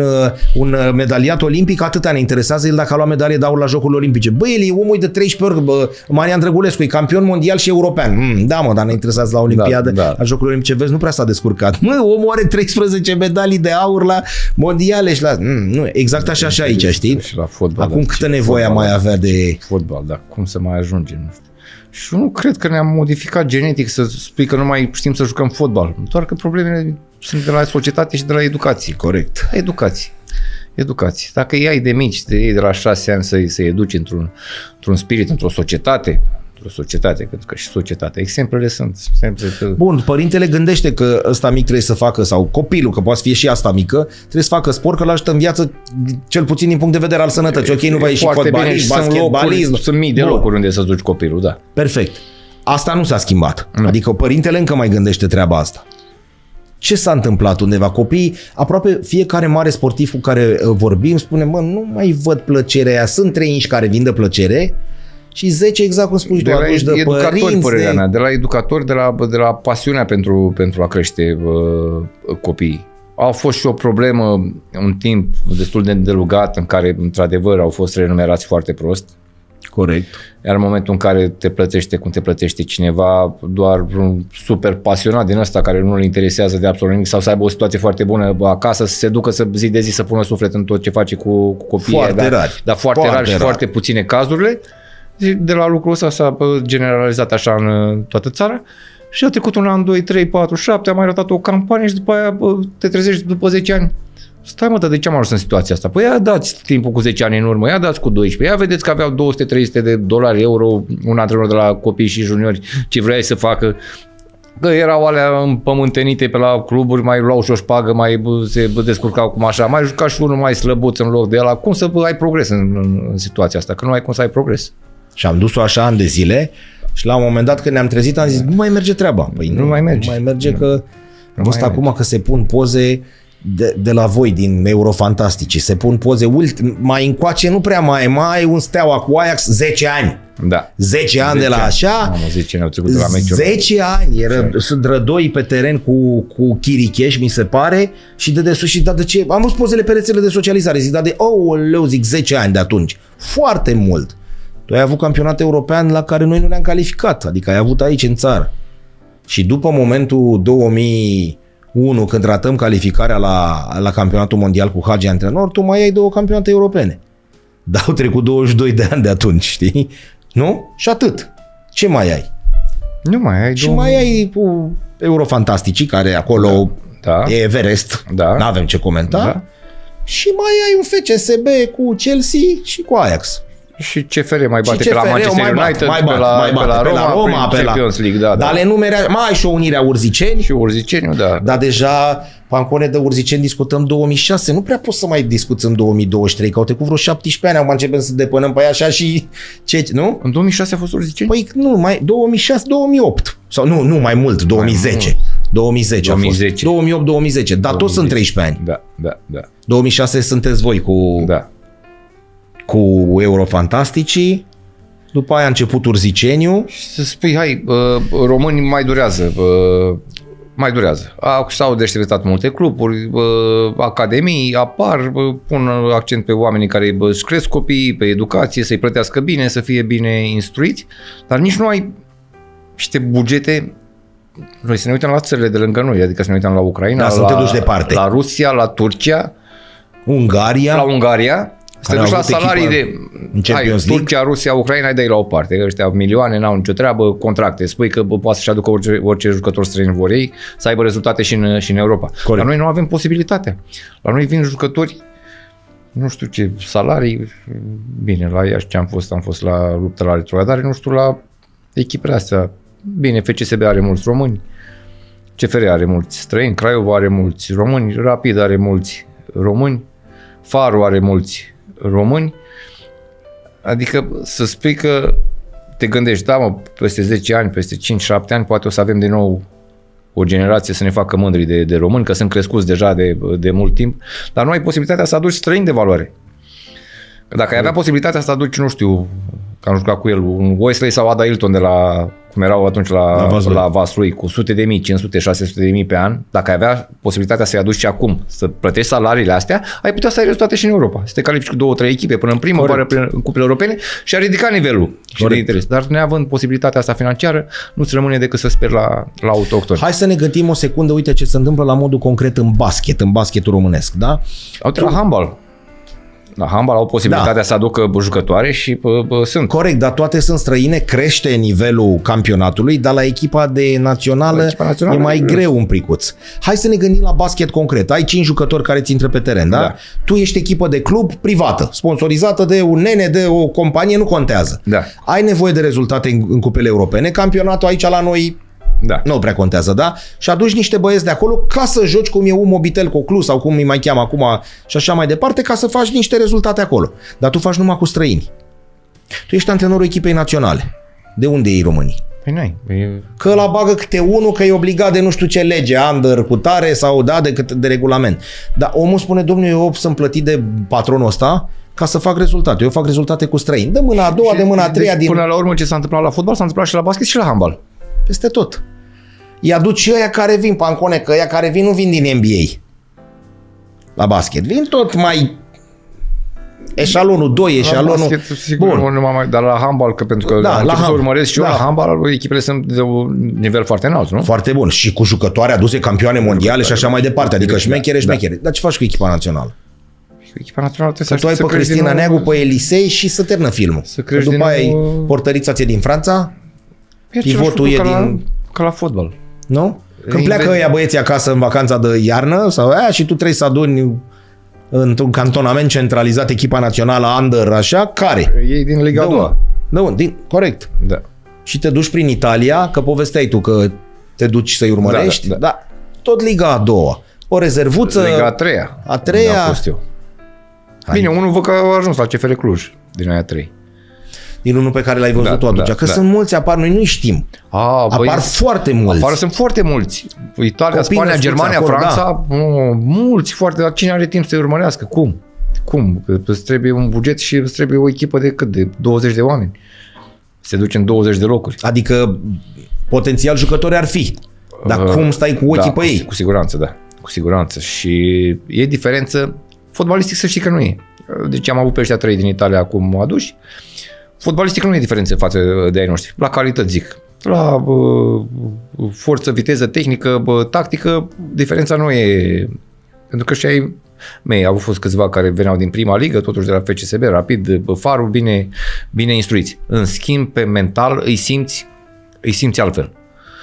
un medaliat olimpic atâta ne interesează el dacă a luat medalie de aur la Jocurile Olimpice. Băi, el e omul de 13 ori, Marian Drăgulescu, e campion mondial și european. Da, mă, dar ne interesează la Olimpiadă, la Jocurile Olimpice, vezi, nu prea s-a descurcat. Mă, omul are 13 medalii de aur la mondiale și la... Nu, exact așa și aici, știi? Și la fotbal. Acum câtă nevoie mai avea de... Fotbal, dar cum să mai ajungem, nu știu. Și eu nu cred că ne-am modificat genetic să spui că nu mai știm să jucăm fotbal. Doar că problemele sunt de la societate și de la educație. Corect. Educație. Dacă îi ai de mici, de la 6 ani să-i educi într-un spirit, într-o societate, cred că și societatea. Exemplele sunt. Bun, părintele gândește că ăsta mic trebuie să facă, sau copilul, că poate fi și asta mică, trebuie să facă sport, că îl ajută în viață, cel puțin din punct de vedere al sănătății. Ok, nu va ieși fotbalist, basketbalist. Sunt mii de locuri unde să duci copilul, da. Perfect. Asta nu s-a schimbat. Adică părintele încă mai gândește treaba asta. Ce s-a întâmplat undeva? Copiii, aproape fiecare mare sportiv cu care vorbim spune, mă, nu mai văd plăcerea aia. Sunt 3 inși care vin de plăcere și 10, exact cum spui tu, atunci de părinți. Părerea mea, de la educatori, de la pasiunea pentru a crește copiii. A fost și o problemă un timp destul de îndelugat în care, într-adevăr, au fost renumerați foarte prost. Corect. Iar în momentul în care te plătește cum te plătește cineva, doar un super pasionat din ăsta care nu îl interesează de absolut nimic sau să aibă o situație foarte bună acasă, să se ducă zi de zi să pună suflet în tot ce face cu copiii. Foarte rari. Dar foarte rar și foarte puține cazurile. De la lucrul ăsta s-a generalizat așa în toată țara. Și a trecut un an, 2, 3, 4, 7, am mai ratat o campanie și după aia te trezești după 10 ani. Stai mă, dar de ce am ajuns în situația asta? Păi ia dați timpul cu 10 ani în urmă, ia dați cu 12, ia vedeți că aveau 200-300 de dolari, euro, un antrenor de la copii și juniori, ce vrea să facă. Că erau alea împământenite pe la cluburi, mai luau și o șpagă, mai se descurcau cum așa, mai juca și unul mai slăbuț în loc de ăla. Cum să ai progres în situația asta? Că nu ai cum să ai progres. Și am dus-o așa ani de zile și la un moment dat când ne-am trezit am zis, nu mai merge treaba. Păi nu mai merge. Nu mai merge că văd acum că se pun poze de la voi din Eurofantastici, se pun poze mai încoace, nu prea mai un Steaua cu Ajax 10 ani. Da. 10 ani de la așa. Mamă, 10 ani au trecut de la meciul. 10 ani. Sunt rădoi pe teren cu Chiricheș, mi se pare, și de sus și de ce? Am văzut pozele pe rețele de socializare, zic, zic 10 ani de atunci. Foarte mult. Tu ai avut campionat european la care noi nu ne-am calificat, adică ai avut aici în țară. Și după momentul 2001, când ratăm calificarea la campionatul mondial cu Hagi antrenor, tu mai ai 2 campionate europene. Dar au trecut 22 de ani de atunci, știi? Nu? Și atât. Ce mai ai? Nu mai ai. Și mai ai Eurofantasticii, care acolo e Everest. Da. N-avem ce comenta. Da. Și mai ai un FCSB cu Chelsea și cu Ajax. Și CFR mai bate pe la Manchester United, pe la Roma, pe Champions League, da. Dar le numerează, mai ai și o unire a Urziceni. Și Urziceni, da. Dar deja, Pancone, de Urziceni discutăm 2006, nu prea poți să mai discuți în 2023, că au trecut vreo 17 ani, acum începem să depănăm pe aia așa și nu? În 2006 a fost Urziceni? Păi nu, mai 2006-2008. Sau nu, mai mult, 2010. 2010 a fost. 2008-2010, dar toți sunt 13 ani. Da. 2006 sunteți voi cu Eurofantasticii, după aia a început Urziceniu. Și să spui, hai, românii mai durează. S-au deșteptat multe cluburi, academii apar, pun accent pe oamenii care își cresc copiii, pe educație, să-i plătească bine, să fie bine instruiți, dar nici nu ai niște bugete. Noi să ne uităm la țările de lângă noi, adică să ne uităm la Ucraina, la Rusia, la Turcia, Ungaria, să te duci la salarii de Turcia, Rusia, Ucraina, îi dai la o parte. Ăștia milioane, n-au nicio treabă, contracte. Spui că poate să-și aducă orice jucător străin vor ei, să aibă rezultate și în Europa. Corect. Dar noi nu avem posibilitatea. La noi vin jucători, nu știu ce salarii, bine, la Iași ce am fost la luptă la retrogradare, nu știu la echipele astea. Bine, FCSB are mulți români, CFR are mulți străini, Craiova are mulți români, Rapid are mulți români, Faru are mulți români, adică să spui că te gândești, da mă, peste 10 ani, peste 5-7 ani poate o să avem din nou o generație să ne facă mândri de români, că sunt crescuți deja de mult timp, dar nu ai posibilitatea să aduci străini de valoare. Dacă ai avea posibilitatea să aduci, nu știu, că am jucat cu el, un Wesley sau Ada Hilton de la, cum erau atunci la Vaslui, cu sute de mii, 500, 600 de mii pe an, dacă ai avea posibilitatea să-i aduci și acum, să plătești salariile astea, ai putea să ai rezultate și în Europa. Să te califici cu 2-3 echipe până în primăvară, în cupele europene și a ridicat nivelul și de interes. Dar neavând posibilitatea asta financiară, nu-ți rămâne decât să speri la autohtoni. Hai să ne gândim o secundă, uite ce se întâmplă la modul concret în basketul românesc, da? La handbal. La handbal au posibilitatea să aducă jucătoare și sunt. Corect, dar toate sunt străine, crește nivelul campionatului, dar la echipa națională e mai greu un pricuț. Hai să ne gândim la basket concret. Ai 5 jucători care ți intră pe teren, da? Tu ești echipă de club privată, sponsorizată de un nene, de o companie, nu contează. Da. Ai nevoie de rezultate în cupele europene. Campionatul aici la noi nu prea contează, da? Și aduci niște băieți de acolo ca să joci cum e Mobitel Coclu sau cum îi mai cheamă acum și așa mai departe, ca să faci niște rezultate acolo. Dar tu faci numai cu străini. Tu ești antrenorul echipei naționale. De unde iei românii? Păi n-ai. Că la bagă câte unul, că e obligat de nu știu ce lege, under cu tare sau de regulament. Dar omul spune, domnule, eu sunt plătit de patronul ăsta ca să fac rezultate. Eu fac rezultate cu străini. De mâna a doua, de mâna a treia. Până la urmă ce s-a întâmplat la fotbal, s-a întâmplat și la basket și la handbal. Peste tot. Îi aduci și ăia care vin, Pancone, că ăia care vin nu vin din NBA la basket. Vin tot mai eșalonul 2, eșalonul... La basket, sigur, dar la handbal, că pentru că am început să urmăresc și eu la handbal, echipele sunt de un nivel foarte înalt, nu? Foarte bun. Și cu jucătoare aduse campioane mondiale și așa mai departe. Adică șmechere. Dar ce faci cu echipa națională? Echipa națională trebuie să ai pe Cristina Neagu, pe Elisei și să termină filmul. După aia portărița ție din Franța, pivotul e din... Ca la fotbal. Nu? Când pleacă ăia băieții acasă în vacanța de iarnă sau aia și tu trebuie să aduni într-un cantonament centralizat echipa națională under, așa, care? Ei din Liga a doua. Corect. Da. Și te duci prin Italia, că povesteai tu că te duci să-i urmărești, da. Tot Liga a doua. O rezervuță. Liga a treia. A treia. Da, a fost eu. Bine, unul văd că a ajuns la CFR Cluj din aia 3. Din unul pe care l-ai văzut tu atunci. Că sunt mulți, apar, noi nu știm. Apar foarte mulți. Afară sunt foarte mulți. Italia, Spania, Germania, Franța, mulți, foarte, dar cine are timp să-i urmărească? Cum? Îți trebuie un buget și îți trebuie o echipă de cât? De 20 de oameni. Se duce în 20 de locuri. Adică potențial jucători ar fi. Dar cum stai cu ochii pe ei? Cu siguranță, da. Cu siguranță. Și e diferență. Fotbalistic să știi că nu e. Deci am avut pe ăștia 3 din Italia acum aduși. Fotbalistic nu e diferență față de ai noștri. La calități zic. La forță, viteză, tehnică, tactică, diferența nu e... Pentru că și ai mei au fost câțiva care veneau din prima ligă, totuși de la FCSB, Rapid, Faru, bine instruiți. În schimb, pe mental îi simți altfel.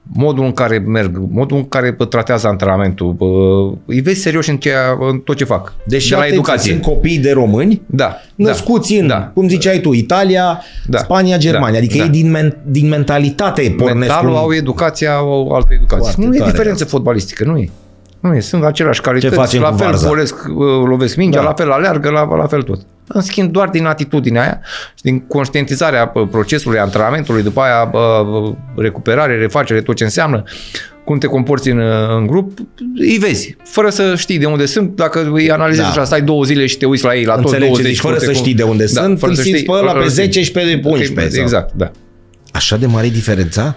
modul în care merg, modul în care tratează antrenamentul, îi vezi serios în tot ce fac. Deși de la educație. Sunt copii de români, născuți în, cum ziceai tu, Italia, Spania, Germania. Adică ei din mentalitate pornesc. Mentalul au educația, au altă educație. Nu e diferență fotbalistică, nu e. Nu e, sunt aceleași calități, la fel lovesc mingea, la fel aleargă, la fel tot. În schimb, doar din atitudinea aia și din conștientizarea procesului, antrenamentului, după aia recuperare, refacere, tot ce înseamnă, cum te comporți în grup, îi vezi, fără să știi de unde sunt, dacă îi analizezi așa, stai 2 zile și te uiți la ei, la toți 20. Fără să știi de unde sunt, îl simți pe ăla pe 10 și pe 11. Exact, da. Așa de mare diferența?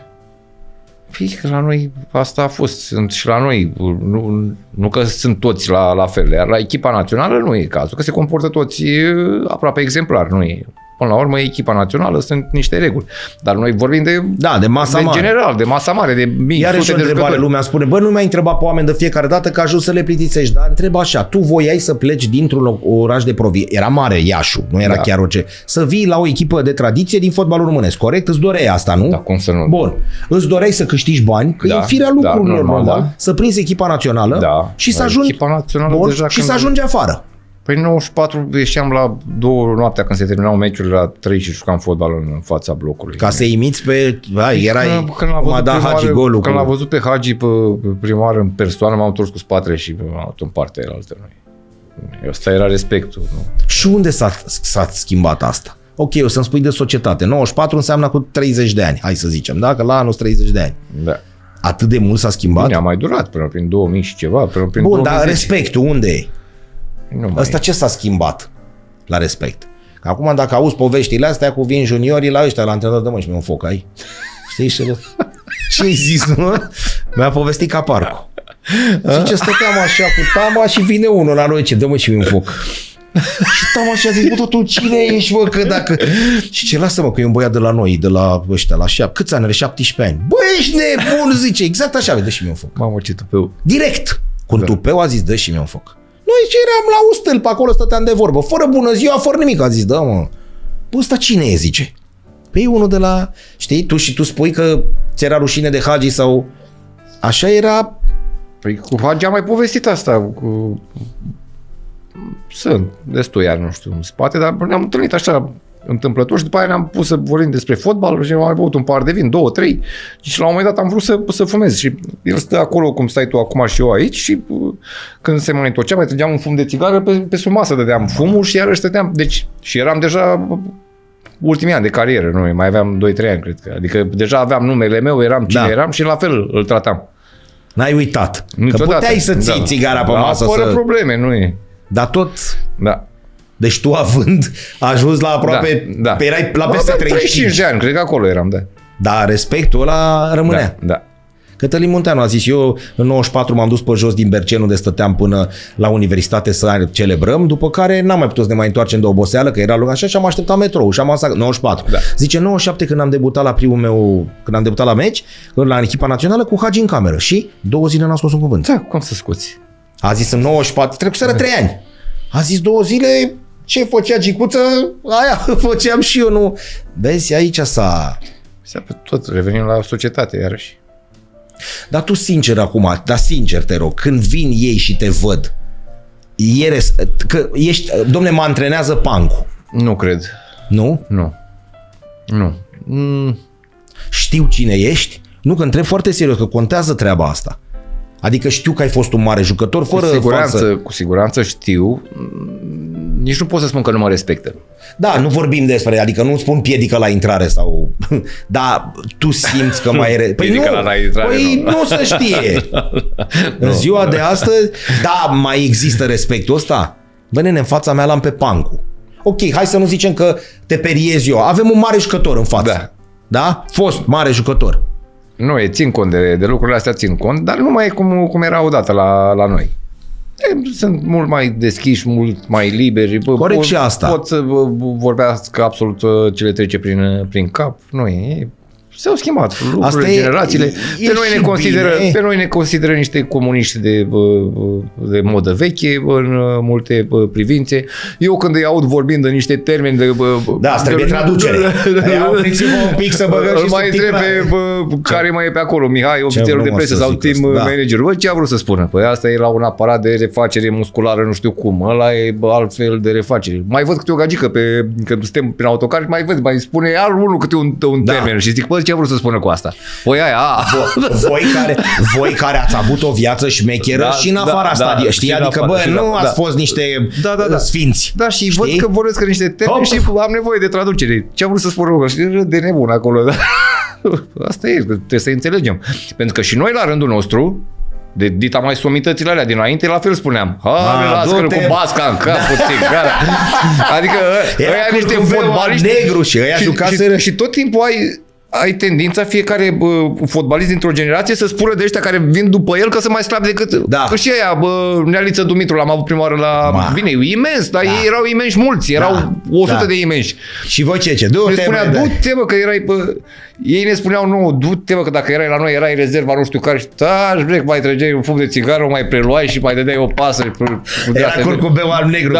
Păi că la noi asta a fost, sunt și la noi, nu că sunt toți la fel, iar la echipa națională nu e cazul, că se comportă toți aproape exemplar, nu e. Până la urmă, echipa națională sunt niște reguli. Dar noi vorbim de masa mare. General, de masa mare, de mii, iar și o întrebare, lumea spune, nu mi-ai întrebat pe oameni de fiecare dată că ajung să le plictisești, dar întreb așa, tu voiai să pleci dintr-un oraș de provincie, era mare Iașu, nu era chiar orice, să vii la o echipă de tradiție din fotbalul românesc, corect? Îți doreai asta, nu? Da, cum să nu? Bun, îți doreai să câștigi bani, că e firea lucrurilor, normal, să prinzi echipa națională și să ajungi, și să ajungi afară. Păi 94 ieșeam la 2 noaptea când se terminau meciurile, la 3 și jucam fotbal în fața blocului. Ca să imiți pe... erai... Când l-a văzut pe Hagi pe prima oară în persoană, m-am întors cu spatele și m-am dat în partea alaltă. Asta era respectul. Nu? Și unde s-a schimbat asta? Ok, o să-mi spui de societate. 94 înseamnă cu 30 de ani, hai să zicem, da? Că la anul 30 de ani. Da. Atât de mult s-a schimbat? Bine, a mai durat până prin 2000 și ceva. Până prin bun, 2010. Dar respectul unde e? Ăsta ce s-a schimbat la respect? Că acum dacă auzi poveștile astea cu vin juniorii la ăștia, la antrenor, dă-mă și mi-un foc, ai? Știi ce-ai zis, nu? Mi-a povestit ca parcu. Zice, stăteam așa cu Tama și vine unul la noi, ce dă-mă și mi-un foc. Și Tama și a zis, bă, tu cine ești, bă, că dacă... Și ce, lasă-mă, că e un băiat de la noi, de la ăștia, la șap. Câți ani are? 17 ani. Bă, ești nebun, zice, exact așa, dă și mi-un foc. Mamă, ce tupeu. Direct. Cu un tupeu a zis, dă și mi-un foc. Noi ce eram la un stâlp, acolo stăteam de vorbă, fără bună ziua, fără nimic, a zis, da, mă. Bă, ăsta cine e, zice? Păi unul de la, știi, tu spui că ți era rușine de Hagi sau... Așa era... Păi cu Hagi am mai povestit asta, sunt destui ani, nu știu, în spate, dar ne-am întâlnit așa întâmplător și după aia ne-am pus să vorbim despre fotbal și am mai băut un par de vin, 2-3 și la un moment dat am vrut să fumez și el stă acolo cum stai tu acum și eu aici și când se mă întocea mai trăgeam un fum de țigară pe sub masă, dădeam fumul și iarăși stăteam, deci și eram deja ultimii ani de carieră, nu mai aveam 2-3 ani cred că, adică deja aveam numele meu, eram cine eram și la fel îl tratam. N-ai uitat, că puteai să ții țigara pe masă. Fără probleme, nu e. Dar tot... Da. Deci tu având ajuns la aproape... Da. Erai la peste 35 de ani, cred că acolo eram, da. Dar respectul ăla rămânea. Da. Cătălin Munteanu a zis, eu în 94 m-am dus pe jos din Bercen unde stăteam până la universitate să celebrăm, după care n-am mai putut să ne mai întoarcem de oboseală, că era lung așa și am așteptat metrou și am ajuns 94. Da. Zice 97 când am debutat la primul meu, când am debutat la meci, la echipa națională cu Hagi în cameră și 2 zile n-am scos un cuvânt. Da, cum să scoți? A zis în 94, trecuseră 3 ani. A zis 2 zile, ce făcea Gicuță, aia făceam și eu, nu. Vezi, aici s-a... Tot revenim la societate, iarăși. Dar tu sincer acum, sincer te rog, când vin ei și te văd, că ești, domne, mă antrenează Pancu. Nu cred. Nu? Nu. Știu cine ești? Nu, că întreb foarte serios, că contează treaba asta. Adică știu că ai fost un mare jucător fără cu siguranță știu. Nici nu pot să spun că nu mă respectă. Da, nu vorbim despre, adică nu spun piedică la intrare sau... Da, tu simți că mai... Păi nu, la intrare, păi nu se știe. În ziua de astăzi, da, mai există respectul ăsta? Bă, nene, în fața mea l-am pe Pancu. Ok, hai să nu zicem că te periezi eu. Avem un mare jucător în față. Da? Fost mare jucător. Nu, țin cont de lucrurile astea, țin cont, dar nu mai e cum era odată la noi. Sunt mult mai deschiși, mult mai liberi. Corect și asta. Pot să vorbească absolut ce le trece prin cap. Nu e. S-au schimbat lucrurile, generațiile. Pe noi ne consideră niște comuniști de modă veche în multe privințe. Eu când îi aud vorbind în niște termeni de... Da, asta trebuie traducere. Opriți-vă un pic să băgăm și mai întreb care mai e pe acolo, Mihai, ofițerul de presă sau team manager. Bă, ce a vrut să spună? Păi asta e la un aparat de refacere musculară, nu știu cum. Ăla e altfel de refacere. Mai văd câte o gagică când suntem prin autocar, mai spune unul câte un termen și zic, bă, ce a vrut să spună cu asta? Păi voi care ați avut o viață șmecheră și în afara stadionului, știi? Adică, bă, nu ați fost niște sfinți. Da, și văd că vorbesc niște termeni și am nevoie de traducere. Ce a vrut să spună? Știi, de nebun acolo, da? Asta e, trebuie să înțelegem. Pentru că și noi, la rândul nostru, de dita mai somitățile alea dinainte, la fel spuneam. Lasă-l cu basca în cap, puțin. Adică ăia niște fotbaliști negru și ăia jucaseră. Și tot timpul ai tendința fiecare fotbalist dintr-o generație să spună de ăștia care vin după el că să mai slab decât... Că și aia, Nealiță Dumitru, l-am avut prima oară la... Bine, imens, dar ei erau imensi mulți, erau 100 de imensi. Și voi ce? Ne spunea, du-te, bă, că erai... Ei ne spuneau, nu, du-te, bă, că dacă erai la noi, erai rezerva, nu știu care, și taci, mai trăgeai un fum de țigară, mai preluai și mai dădeai o pasă. Era curcubeu alb-negru.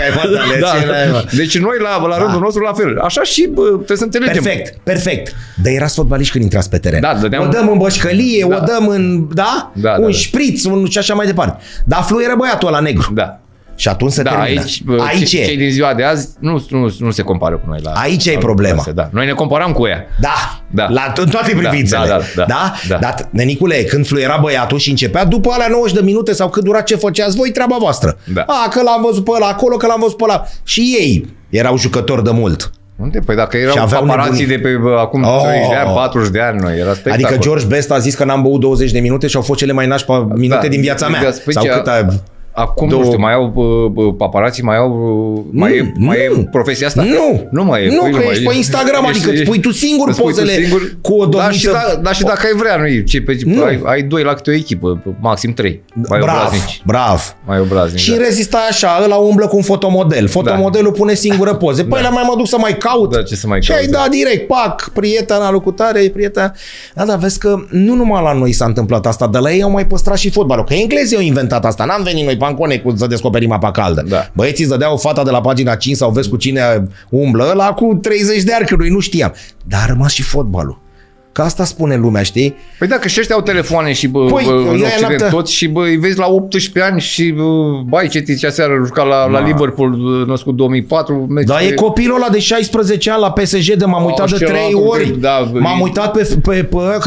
Deci noi, la rândul nostru, la fel. Așa și trebuie să înțelegem. Perfect. Dar erați fotbaliști când intrați pe teren. O dăm în bășcălie, o dăm în, un șpriț, și așa mai departe. Dar fluieră băiatul ăla negru. Da. Și atunci se termină. Aici cei din ziua de azi nu se compară cu noi. Aici e problema. Noi ne comparăm cu ea. În toate privințele. Dar, Nenicule, când fluiera băiatul și începea, după alea 90 de minute sau cât dura ce făceați voi, treaba voastră. Că l-am văzut pe ăla acolo, că l-am văzut pe ăla. Și ei erau jucători de mult. Unde? Păi dacă erau paparații de pe acum 30 de ani, 40 de ani, noi era spectacol. Adică George Best a zis că n-am băut 20 de minute și au fost cele mai nașpa minute din viața mea. Sau cât acum, nu știu, mai au paparații, mai e profesia asta? Nu mai e. Nu, că ești pe Instagram, adică îți pui tu singur pozele cu o domniță. Dar și dacă ai vrea, ai 2 la câte o echipă, maxim 3. Brav. Mai obraznici. Și în rest stai așa, ăla umblă cu un fotomodel. Fotomodelul pune singură poze. Păi la mai mă duc să mai caut. Ce să mai caut? Și ai dat direct, pac, prietena lucrătoare, prietena. Da, vezi că nu numai la noi s-a întâmplat asta, dar la ei au mai păstrat și fotbalul. Că englezii au inventat asta. N-am venit noi pancone să descoperim apa caldă. Băieții îți dădeau fata de la pagina 5 sau vezi cu cine umblă, ăla cu 30 de ani, că noi nu știam. Dar a rămas și fotbalul. Că asta spune lumea, știi? Păi dacă și ăștia au telefoane și în Occident toți și îi vezi la 18 ani și ce zicea seara, juca la Liverpool, născut 2004. Da, e copilul ăla de 16 ani la PSG, de m-am uitat de 3 ori. M-am uitat pe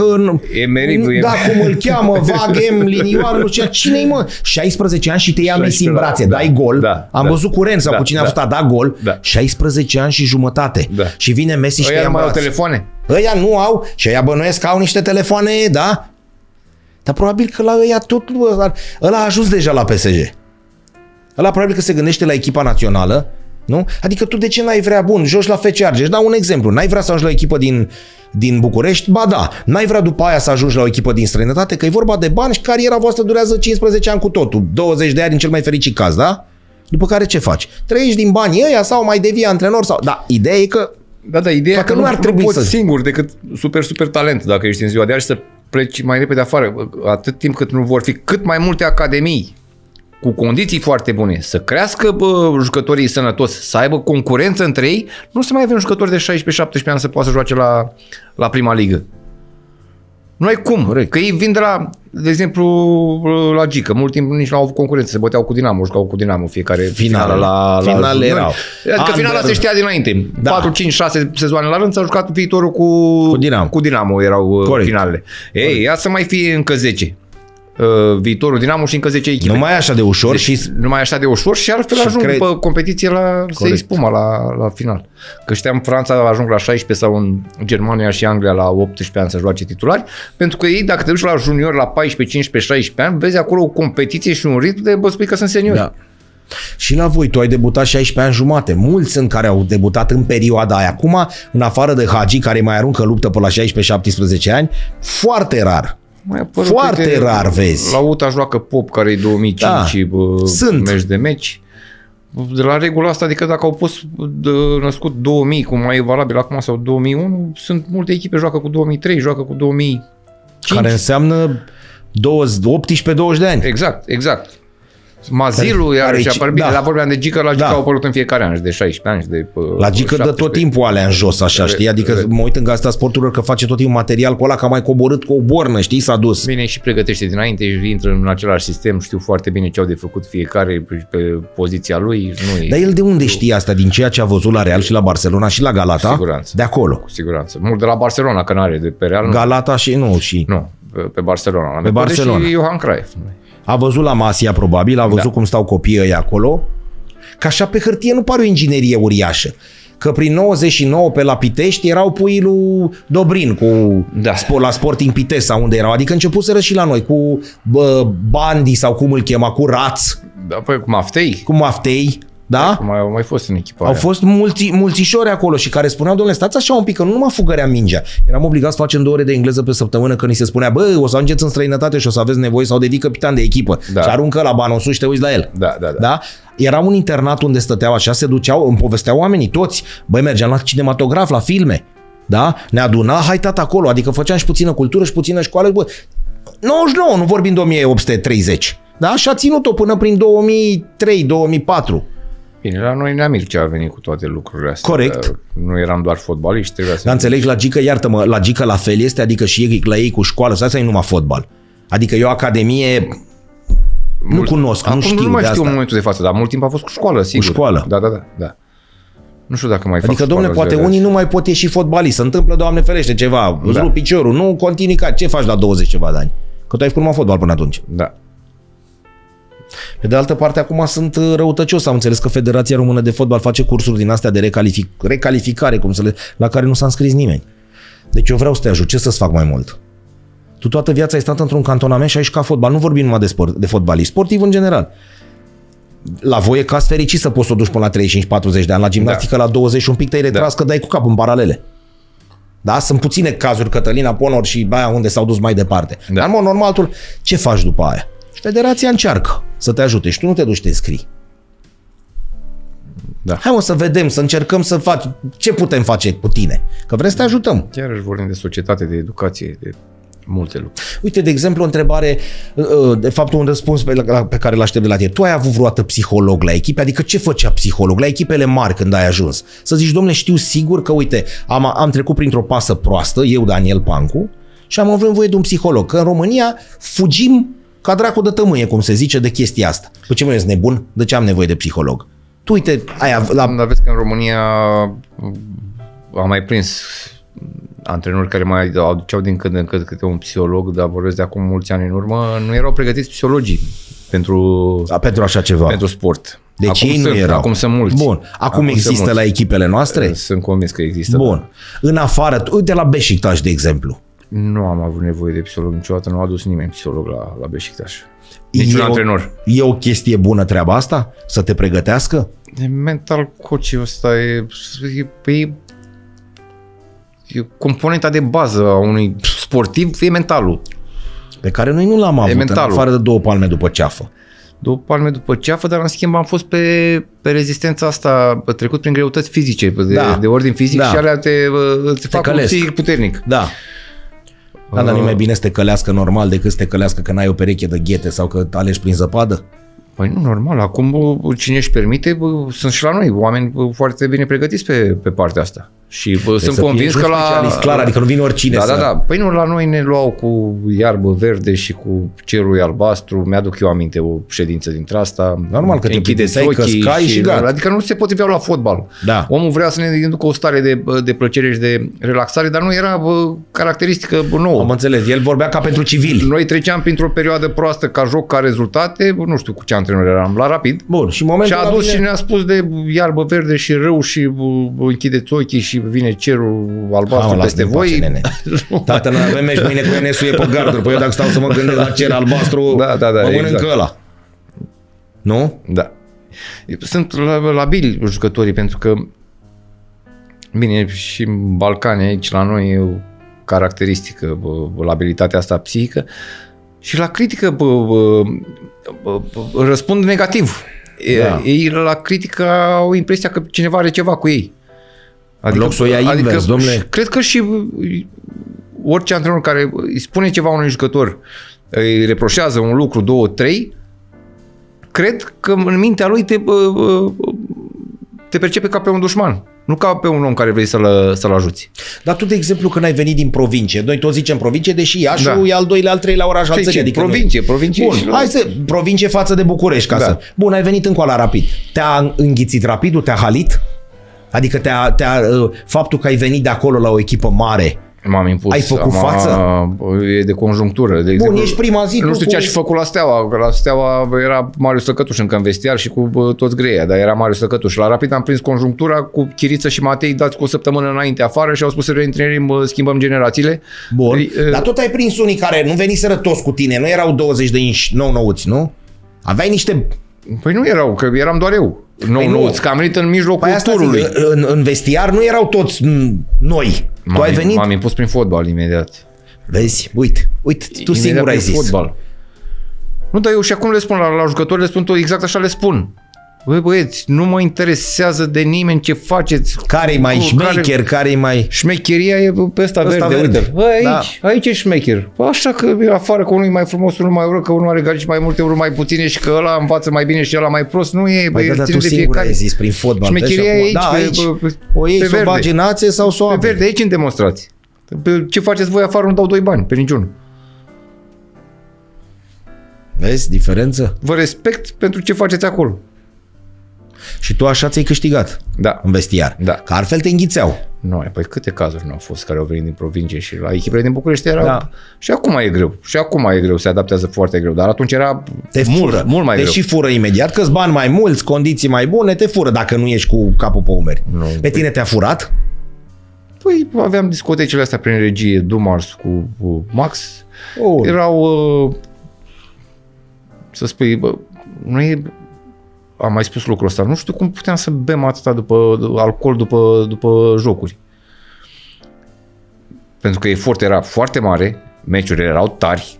cum îl cheamă, Vaghem, linioară, nu știu cine-i, mă? 16 ani și te ia Messi în brațe, dai gol. Am văzut curent sau cu cine a fost, a dat gol. 16 ani și jumătate. Și vine Messi și te ia în brațe. Telefoane. Ăia nu au și ăia bănuiesc că au niște telefoane, da? Dar probabil că la ăia tot... Ăla a ajuns deja la PSG. Ăla probabil că se gândește la echipa națională, nu? Adică tu de ce n-ai vrea, bun, joci la FC Argeș, dau un exemplu, n-ai vrea să ajungi la o echipă din București? Ba da, n-ai vrea după aia să ajungi la o echipă din străinătate, că e vorba de bani și cariera voastră durează 15 ani cu totul, 20 de ani în cel mai fericit caz, da? După care ce faci? Trăiești din banii ăia sau mai devii antrenor sau... Da, ideea e că ideea e că nu ar trebui poți singur decât super talent dacă ești în ziua de azi să pleci mai repede afară. Atât timp cât nu vor fi cât mai multe academii cu condiții foarte bune, să crească jucătorii sănătoși, să aibă concurență între ei, nu se mai avem jucători de 16-17 ani să poată să joace la prima ligă. Nu ai cum, că ei vin de exemplu, la Gică, mult timp nici nu au avut concurență, se băteau cu Dinamo, jucau cu Dinamo fiecare finală finale erau. Adică finala se știa dinainte. 4, 5, 6 sezoane la rând s-a jucat viitorul cu Dinamo erau finalele. Ei, ia să mai fie încă 10. Viitorul Dinamo și încă 10 echipe. Nu mai e așa de ușor nu mai e așa de ușor și altfel ajung după competiție să iei spuma la final. Că știam Franța ajung la 16 sau în Germania și Anglia la 18 ani să joace titulari, pentru că ei dacă te duci la junior la 14, 15, 16 ani, vezi acolo o competiție și un ritm de spui că sunt seniori. Da. Și la voi, tu ai debutat 16 ani jumate. Mulți sunt care au debutat în perioada aia. Acum, în afară de Hagi, care mai aruncă luptă pe la 16-17 ani, foarte rar. Foarte rar vezi. La UTA joacă Pop, care e 2005 meci de meci. de la regula asta, adică dacă au fost născut 2000, cum mai e valabil acum, sau 2001, sunt multe echipe, joacă cu 2003, joacă cu 2005. Care înseamnă 18-20 de ani. Exact. Mazilul, iarăși apar bine, vorbeam de Gică, la Gică au apărut în fiecare an, de 16 ani. La Gică dă tot timpul alea în jos, așa, știi? Adică mă uit în Gazeta Sporturilor că face tot timpul material cu ăla, că a mai coborât cu o bornă, știi? S-a dus. Bine, și pregătește dinainte, intră în același sistem, știu foarte bine ce au de făcut fiecare pe poziția lui. Dar el de unde știe asta? Din ceea ce a văzut la Real și la Barcelona și la Galata? Cu siguranță. De acolo? Cu siguranță. Mult de la Barcelona, că n-are de pe Real. Galata și nu, Nu, pe Barcelona. Pe Barcelona. Și Johan Cruyff. A văzut la Masia, probabil, a văzut cum stau copiii ăia acolo. Că așa pe hârtie nu pare o inginerie uriașă. Că prin 99 pe la Pitești erau puii lui Dobrin la Sporting Pitești sau unde erau. Adică începuseră și la noi cu Bandi sau cum îl chema, cu Raț. Da, păi cu Maftei. Cu Maftei. Da? Au mai fost în echipa Au fost mulțișori acolo și care spuneau, domnule, stați așa un pic, că nu numai fugărea mingea. Eram obligați să facem 2 ore de engleză pe săptămână, că ni se spunea, bă, o să ajungeți în străinătate și o să aveți nevoie sau devii capitan de echipă. Da. Și aruncă la banul sus și te uiți la el. Da? Era un internat unde stăteau așa, se duceau, îmi povesteau oamenii toți. Băi, mergeam la cinematograf, la filme. Da? Ne aduna, hai tata acolo, adică făceam și puțină cultură și puțină școală. Bă, 99, nu vorbim de 1830. Da? Și a ținut-o până prin 2003-2004. Bine, la noi ne-am ce a venit cu toate lucrurile astea. Corect. Nu eram doar fotbaliști, trebuia să... Dar înțelegi, la Gică, iartă-mă, la Gică la fel este, adică și ei, la ei cu școală, asta e numai fotbal. Adică eu academie nu cunosc, nu știu. Nu mai de știu asta. în momentul de față, dar mult timp a fost cu școală, sigur. Cu școală. Da. Nu știu dacă mai fac adică, domnule, poate unii nu mai pot ieși fotbalist, se întâmplă, Doamne ferește, ceva, îți rup piciorul, nu continui ca ce faci la 20 ceva de ani? Că tu ai făcut numai fotbal până atunci. Da. Pe de altă parte, acum sunt răutăcios. Am înțeles că Federația Română de Fotbal face cursuri din astea de recalificare, la care nu s-a înscris nimeni. Deci eu vreau să te ajut. Ce să-ți fac mai mult? Tu toată viața ai stat într-un cantonament și ai jucat fotbal. Nu vorbim numai de fotbalist, sportiv în general. La voie ca fericit să poți să o duci până la 35-40 de ani. La gimnastică la 20 și un pic te-ai retras că dai cu capul în paralele. Da? Sunt puține cazuri, Cătălina Ponor și aia unde s-au dus mai departe. Da. Dar în mod normal, ce faci după aia? Federația încearcă să te ajute și tu nu te duci, te înscrii. Da. Hai mă să vedem, să încercăm să faci. Ce putem face cu tine? Că vrem să te ajutăm. Chiar își vorbim de societate, de educație, de multe lucruri. Uite, de exemplu, o întrebare, de fapt un răspuns pe care l-aștept de la tine. Tu ai avut vreodată psiholog la echipe? Adică ce făcea psiholog la echipele mari când ai ajuns? Să zici, domnule, știu sigur că, uite, am trecut printr-o pasă proastă, eu, Daniel Pancu, și am avut nevoie de un psiholog. Că în România fugim ca dracu de tămâie, cum se zice, de chestia asta. Păi ce mă ești nebun? De ce am nevoie de psiholog? Tu uite, Dar vezi că în România am mai prins antrenori care mai aduceau din când în când câte un psiholog, dar vorbesc de acum mulți ani în urmă, nu erau pregătiți psihologii pentru așa ceva. Pentru sport. Deci ei nu erau. Acum sunt mulți. Bun. Acum există la echipele noastre? Sunt convins că există. Bun. Da. În afară, uite la Beşiktaş, de exemplu. Nu am avut nevoie de psiholog niciodată, nu a adus nimeni psiholog la Beşiktaș. Niciun antrenor. E o chestie bună treaba asta? Să te pregătească? Mental coach-ul ăsta e componenta de bază a unui sportiv, e mentalul. Pe care noi nu l-am avut, în afară de 2 palme după ceafă. 2 palme după ceafă, dar în schimb am fost pe rezistența asta, trecut prin greutăți fizice, de ordin fizic și alea te fac un psihic puternic. Da. Dar nu e mai bine să te călească normal decât să te călească că n-ai o pereche de ghete sau că alegi prin zăpadă? Păi nu, normal. Acum cine își permite, sunt și la noi oameni foarte bine pregătiți pe partea asta. Și sunt convins că la... clar, adică nu vine oricine să... Da. Păi nu, la noi ne luau cu iarbă verde și cu cerul albastru. Mi-aduc eu aminte o ședință dintre asta. Normal că te închideți ochii și gata. Adică nu se potriveau la fotbal. Da. Omul vrea să ne inducă o stare de plăcere și de relaxare, dar nu era caracteristică nouă. Am înțeles. El vorbea ca pentru civili. Noi treceam printr-o perioadă proastă ca joc, ca rezultate. Nu știu cu ce antrenor eram. La Rapid. Bun. Și a adus și ne-a spus de iarbă verde și râu și închideți ochii și vine cerul albastru peste voi. Tată, noi avem meci mâine cu NS-ul e pe garduri. Păi eu dacă stau să mă gândesc la cer albastru, mă mănâncă ăla. Nu? Da. Sunt labili jucătorii pentru că bine, și în Balcani aici la noi e o caracteristică labilitatea asta psihică și la critică răspund negativ. Ei la critică au impresia că cineva are ceva cu ei. Adică, în loc să o ia invers, domnule. Cred că și orice antrenor care îi spune ceva unui jucător, îi reproșează un lucru, 2, 3, cred că în mintea lui te percepe ca pe un dușman, nu ca pe un om care vrei să-l ajuți. Dar tu, de exemplu, când ai venit din provincie, noi toți zicem provincie, deși Iașu e al doilea, al treilea oraș al țării. Adică provincie. Bun, hai să provincie față de București. Bun, ai venit încoa la Rapid. Te-a înghițit Rapidul, te-a halit? Adică faptul că ai venit de acolo la o echipă mare, m-am impus. Ai făcut față? E de conjunctură. De exemplu, ești prima zi. Nu știu ce aș fi făcut la Steaua. La Steaua era Marius Săcătuș încă în vestiar și cu toți greia, dar era Marius Săcătuș. La Rapid am prins conjunctura cu Chiriță și Matei dați cu o săptămână înainte afară și au spus să reinginerim, schimbăm generațiile. Bun. Dar tot ai prins unii care nu veniseră toți cu tine, nu erau 20 de inși nou-nouți, nu? Aveai niște... Păi nu erau, că eram doar eu. Nou-nouți, că am venit în mijlocul turului. În vestiar nu erau toți noi. Tu ai venit? M-am impus prin fotbal imediat. Vezi? Uite, tu singur ai zis. Fotbal. Nu, dar eu și acum le spun la jucători, le spun tot exact așa le spun. Băi băieți, nu mă interesează de nimeni ce faceți. Care-i mai șmecher, care-i mai... Șmecheria e pe ăsta verde. Uite. Aici e șmecher. Așa că e afară, că unul e mai frumos, unul mai urât, că unul are garici mai multe, unul mai puține și că ăla învață mai bine și ăla mai prost. Nu e, dar tu singur ai zis prin fotbal. Șmecheria e aici. O iei să o bagi în ațe sau să o aperi. Pe verde, aici în demonstrații. Ce faceți voi afară, nu dau 2 bani pe niciunul. Vezi diferență? Vă respect pentru ce faceți acolo. Și tu așa ți-ai câștigat în vestiar. Da. Că altfel te înghițeau. Nu, păi câte cazuri nu au fost care au venit din provincie și la echipele din București erau... Da. Și acum e greu. Și acum e greu, se adaptează foarte greu. Dar atunci era mult mai greu. Te și fură imediat, că-ți bani mai mulți, condiții mai bune, te fură dacă nu ești cu capul pe umeri. Nu, pe tine te-a furat? Păi aveam discotecile astea prin regie, Dumars cu Max. Erau... să spui... nu e... Am mai spus lucrul ăsta. Nu știu cum puteam să bem atâta alcool după jocuri. Pentru că efortul era foarte mare, meciurile erau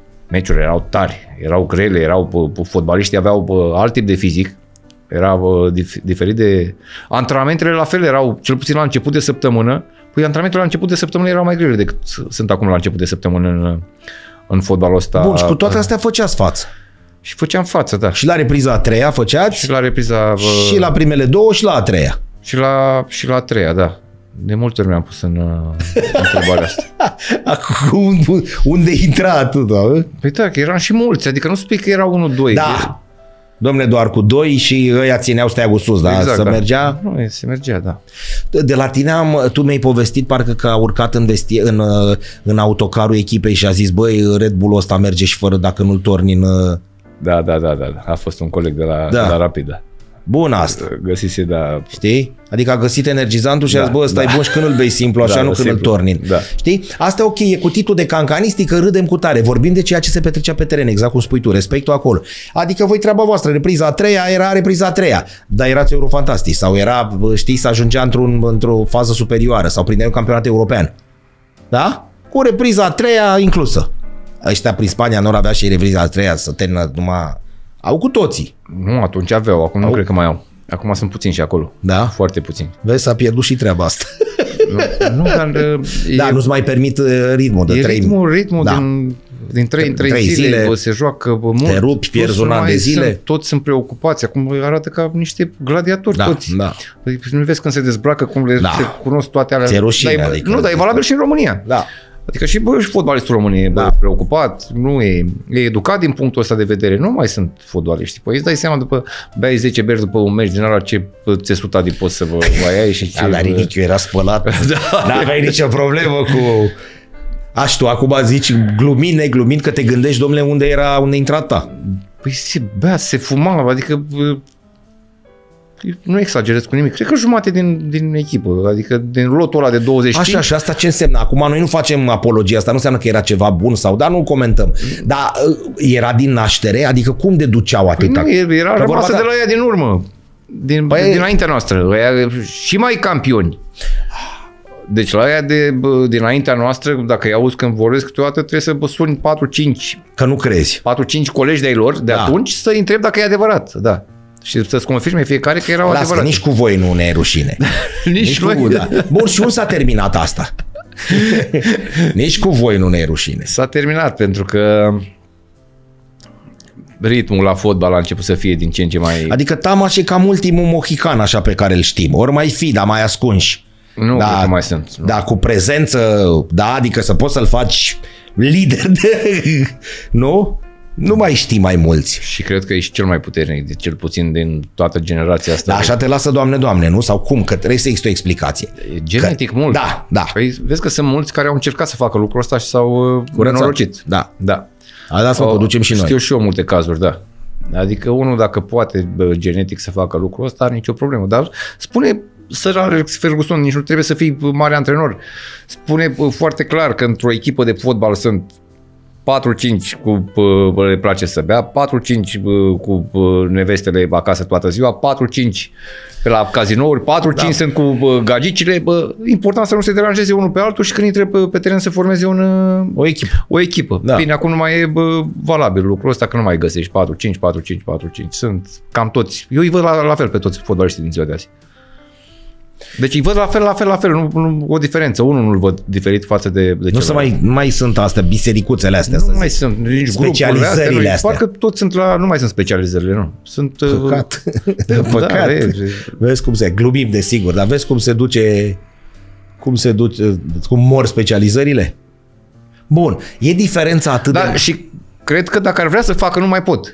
tari, erau grele, fotbaliștii aveau alt tip de fizic, era diferit de... Antrenamentele la fel erau, cel puțin la început de săptămână, păi antrenamentele la început de săptămână erau mai grele decât sunt acum la început de săptămână în fotbalul ăsta. Bun, și cu toate astea făceați față. Și făceam față, da. Și la repriza a 3-a făceați? Și la repriza... Și la primele 2 și la a 3-a. Și la a 3-a, da. De multe ori mi-am pus în întrebarea asta. Acum, unde intra atâta? Păi da, că eram și mulți, adică nu spui că era 1-2. Da. Dom'le, doar cu 2 și ăia țineau steagul sus, da? Exact, să mergea? Nu, se mergea, da. De la tine tu mi-ai povestit parcă că a urcat în autocarul echipei și a zis, băi, Red Bull-ul ăsta merge și fără dacă nu-l torni în... Da. A fost un coleg de la Rapid, da. Bun asta. Găsise, da. Știi? Adică a găsit energizantul și a zis, bă, ăsta e bun și când îl bei simplu, așa nu când îl torni. Da. Știi? Asta e ok, e cu titlul de cancanistică, râdem cu tare. Vorbim de ceea ce se petrecea pe teren, exact cum spui tu, respectul acolo. Adică voi treaba voastră, repriza a 3-a era repriza a 3-a, dar erați eurofantastici sau era, știi, să ajungea într-o fază superioară sau prindeai un campionat european. Da? Cu repriza a 3-a inclusă. Ăștia prin Spania nu avea și repriza a 3-a să termină numai... Au cu toții. Nu, atunci aveau, acum nu cred că mai au. Acum sunt puțini și acolo. Da? Foarte puțini. Vezi, s-a pierdut și treaba asta. Nu, dar... Da, nu-ți mai permit ritmul de 3... Ritmul da. din 3 în 3 zile se joacă mult. Te rupi, pierzi un an de zile. Toți sunt preocupați. Acum arată ca niște gladiatori toți. Da. Nu vezi când se dezbracă, cum le cunosc toate alea. Ți-e rușine, adică... Nu, dar e valabil și în România. Da. Adică și fotbalistul român e preocupat, nu e educat din punctul ăsta de vedere. Nu mai sunt fotbaliști. Păi îți dai seama după beai 10 beri după un meci din ala ce țesut adipos să vă ai și ce... Dar Rinichiu era spălat. N-aveai nicio problemă cu... Tu acum zici glumind că te gândești, domnule, unde intra ta. Păi se bea, se fuma, adică... Nu exagerez cu nimic. Cred că jumate din echipă, adică din lotul ăla de 25. Așa, și asta ce înseamnă? Acum noi nu facem apologie, asta nu înseamnă că era ceva bun sau, dar nu comentăm. Dar era din naștere? Adică cum deduceau atâta? Păi nu, era rămasă de la ea din urmă, dinaintea noastră, și mai campioni. Deci la ea dinaintea noastră, dacă îi auzi când vorbesc câteodată, trebuie să suni 4-5. Că nu crezi. 4-5 colegi de-ai lor de atunci să-i întreb dacă e adevărat, da. Și să-ți confirme fiecare că erau adevărate. Nici cu voi nu ne e rușine. Nici cu da. Bun, și unde s-a terminat asta? Nici cu voi nu ne e rușine. S-a terminat pentru că ritmul la fotbal a început să fie din ce în ce mai... Adică Tamaș e cam ultimul mohican așa pe care îl știm. Ori mai fi, dar mai ascunși. Nu, da, cred că mai sunt. Nu. Da, cu prezență, da, adică să poți să-l faci lider de... Nu? Nu mai știi mai mulți. Și cred că ești cel mai puternic, cel puțin din toată generația asta. Da, așa te lasă, Doamne, nu? Sau cum? Că trebuie să există o explicație. E genetic mult. Da. Păi vezi că sunt mulți care au încercat să facă lucrul ăsta și s-au nenorocit. Da. Da, să o ducem și noi. Știu și eu multe cazuri, da. Adică unul dacă poate genetic să facă lucrul ăsta, are nicio problemă. Dar spune Sir Alex Ferguson, nici nu trebuie să fii mare antrenor. Spune foarte clar că într-o echipă de fotbal sunt 4-5 cu le place să bea, 4-5 cu nevestele acasă toată ziua, 4-5 pe la cazinouri, 4-5 sunt cu gagicile. Important să nu se deranjeze unul pe altul și când intre pe teren să formeze o echipă. Da. Bine, acum nu mai e valabil lucrul ăsta, că nu mai găsești 4-5. Sunt cam toți. Eu îi văd la fel pe toți fotbaliștii din ziua de azi. Deci îi văd la fel, nu o diferență. Unul nu-l văd diferit față de celălalt. Nu mai sunt astea, bisericuțele astea. Nu mai sunt nici specializările astea. Parcă toți sunt nu mai sunt specializările, nu. Sunt păcat. Păcat. Da, vezi cum glumim desigur, dar vezi cum se duce cum mor specializările? Bun, e diferența atât de... Și cred că dacă ar vrea să facă, nu mai pot.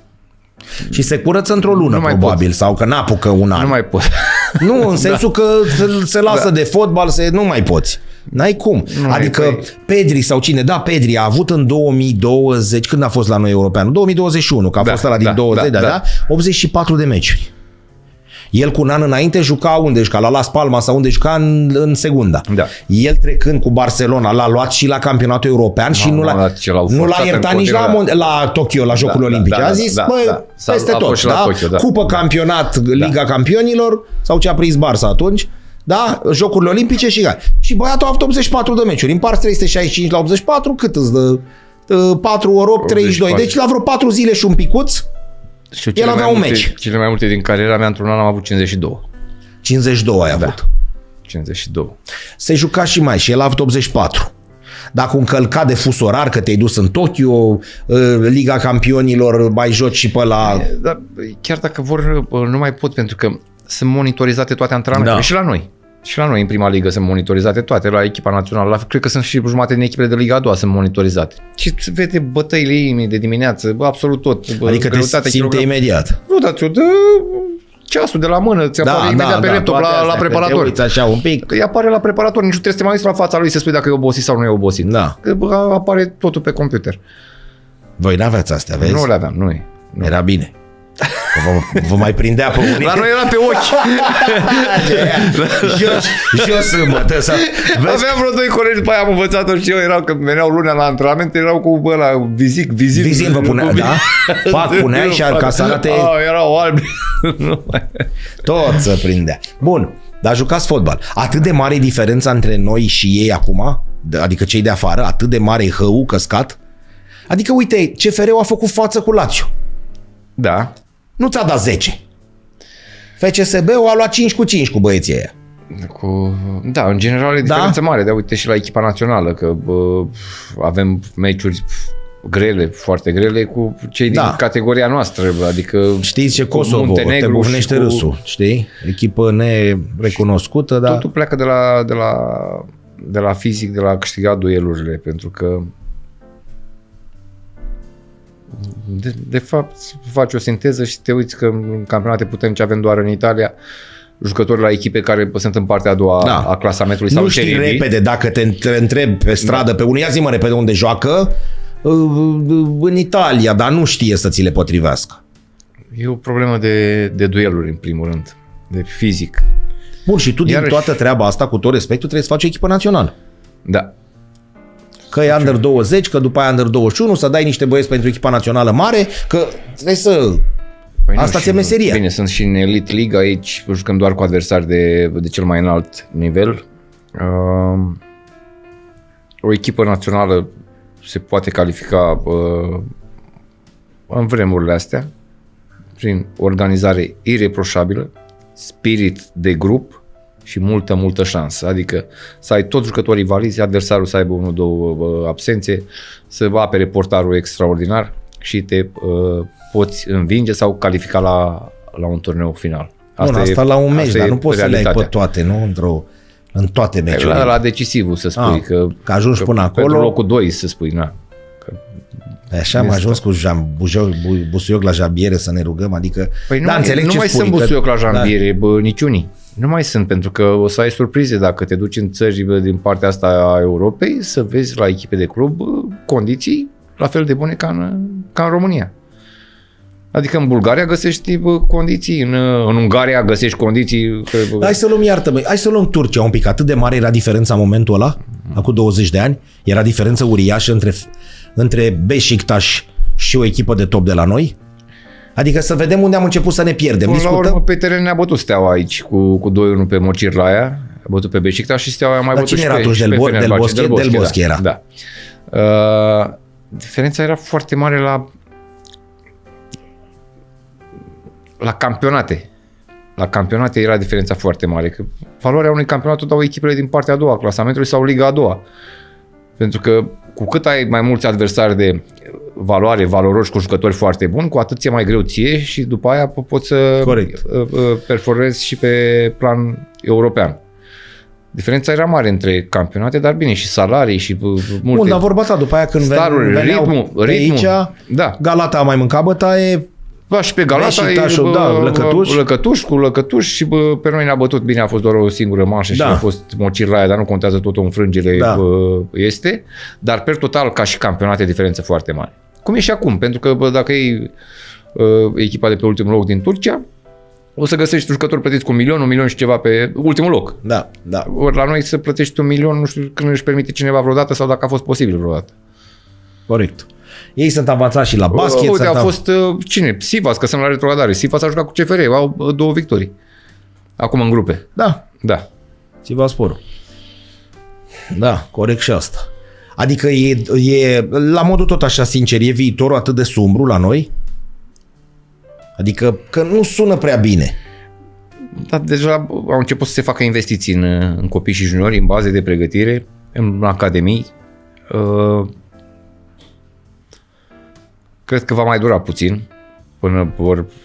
Și se curăță într-o lună, probabil, sau că n-apucă un an. Nu mai pot. Nu, în sensul că se lasă de fotbal, nu mai poți. N-ai cum. Adică Pedri sau cine, Pedri a avut în 2020, când a fost la noi european? 2021, că a fost ăla din 20, da? 84 de meciuri. El cu un an înainte juca unde juca? La Las Palmas sau unde juca în segunda. Da. El trecând cu Barcelona l-a luat și la campionatul european și nu l-a iertat nici la Tokyo, la Jocurile Olimpice. A zis, peste tot. Da? Cupă campionat, Liga Campionilor, sau ce a prins Barça atunci. Da? Jocurile Olimpice și gata. Și băiatul a avut 84 de meciuri. Împarți 365 la 84, cât îți dă? 4 ori 8, 32. Deci la vreo 4 zile și un picuț, el avea un meci. Cele mai multe din cariera mea, într-un an am avut 52. 52 ai avut. 52. Se juca și mai, și el a avut 84. Dacă încălca de fus orar, că te-ai dus în Tokyo, Liga Campionilor, mai joci și pe la... Dar chiar dacă vor, nu mai pot, pentru că sunt monitorizate toate antrenamentele și la noi. Și la noi, în prima ligă, sunt monitorizate toate, la echipa națională. Cred că sunt și jumate din echipele de Liga a doua sunt monitorizate. Și se vede bătăile inimii de dimineață, absolut tot. Adică te simte imediat. Nu, dar ți-o dă ceasul de la mână, ți apare imediat pe laptop la preparator. Te așa un pic. Îi apare la preparator, nici nu trebuie să te mai uiți la fața lui să spui dacă e obosit sau nu e obosit. Da. Că apare totul pe computer. Voi n-aveați astea, vezi? Nu le aveam, nu. Era bine. Vă mai prindea pe unii. La noi era pe ochi. Jos mătă. Aveam vreo 2 colegi, după aia am învățat-o și eu, erau, că veneau lunea la antrenament, erau cu ăla vizin vă punea, da? Pac, puneai și ca să arate... erau albi. Tot să prindea. Bun, dar jucați fotbal. Atât de mare e diferența între noi și ei acum? Adică cei de afară? Atât de mare e hău căscat? Adică, uite, CFR-ul a făcut față cu Lazio. Da. Nu ți-a dat 10. FCSB-ul a luat 5 cu 5 cu băieții ăia. Da, în general e diferență mare. Dar uite și la echipa națională, că avem meciuri grele, foarte grele cu cei din categoria noastră. Adică știți ce Kosovo, te bufnește râsul, știi? Echipă nerecunoscută, dar... Totul pleacă de la fizic, de la câștigat duelurile, pentru că de fapt, faci o sinteză și te uiți că în campionate puternice avem doar în Italia jucători la echipe care sunt în partea a doua a clasamentului sau serie B. Nu știi repede dacă te întrebi pe stradă pe unul, ia zi-mă repede unde joacă, în Italia, dar nu știe să ți le potrivească. E o problemă de dueluri în primul rând, de fizic. Bun, și tu din toată treaba asta, cu tot respectul, trebuie să faci o echipă națională. Da. Că e Under 20, că după aia Under 21, să dai niște băieți pentru echipa națională mare, că trebuie să... Păi asta ți-e meseria. Bine, sunt și în Elite League, aici jucăm doar cu adversari de cel mai înalt nivel. O echipă națională se poate califica în vremurile astea prin organizare ireproșabilă, spirit de grup și multă șansă. Adică să ai toți jucătorii valizi, adversarul să aibă 1-2 absențe, să apere portarul extraordinar și te poți învinge sau califica la un turneu final. Asta la un meci, dar nu poți să le ai pe toate, nu? În toate meciurile. La decisivul să spui că ajungi până acolo. Pentru locul 2 să spui, na. Așa am ajuns cu Busuioc la Jambiere să ne rugăm, adică... Păi nu mai sunt Busuioc la Jambiere, niciunii. Nu mai sunt, pentru că o să ai surprize dacă te duci în țări din partea asta a Europei să vezi la echipe de club condiții la fel de bune ca în România. Adică în Bulgaria găsești condiții, în Ungaria găsești condiții... Hai să luăm, iartă-mă, hai să luăm Turcia un pic. Atât de mare era diferența în momentul ăla, acum 20 de ani? Era diferență uriașă între Beşiktaş și o echipă de top de la noi? Adică să vedem unde am început să ne pierdem. Până la urmă, pe teren ne-a bătut Steaua aici cu 2-1 pe Mocirlaia, a bătut pe Beşiktaş și Steaua a mai bătut și pe Fenerbahce. Del Bosque era. Da. Diferența era foarte mare la campionate. La campionate era diferența foarte mare. Că valoarea unui campionat o dau echipele din partea a doua, clasamentului sau Liga a doua. Pentru că cu cât ai mai mulți adversari de valoare, valoroși cu jucători foarte buni, cu atât ți-e mai greu ție și după aia poți să performezi și pe plan european. Diferența era mare între campionate, dar bine, și salarii și multe... Bun, dar vorba ta, după aia când veneau ritmul, aici, da. Galata a mai mâncat bătaie. Da, și pe Galata Lăcătuș cu Lăcătuș și pe noi ne-a bătut. Bine, a fost doar o singură manșă și a fost Mocirlaia, dar nu contează tot o înfrângere este. Dar per total, ca și campionate, diferență foarte mare. Cum e și acum, pentru că dacă e echipa de pe ultimul loc din Turcia, o să găsești jucători plătiți cu 1 milion și ceva pe ultimul loc. Da, da. Ori la noi să plătești 1 milion, nu știu când își permite cineva vreodată sau dacă a fost posibil vreodată. Corect. Ei sunt avansați și la basket. Uite, a fost cine? Sivas, că sunt la retrogradare. Sivas a jucat cu CFR, au 2 victorii. Acum în grupe. Da. Da. Sivasporul. Da, corect și asta. Adică e la modul tot așa sincer, e viitorul atât de sumbru la noi? Adică că nu sună prea bine. Dar deja au început să se facă investiții în copii și juniori, în baze de pregătire, în academii. Cred că va mai dura puțin până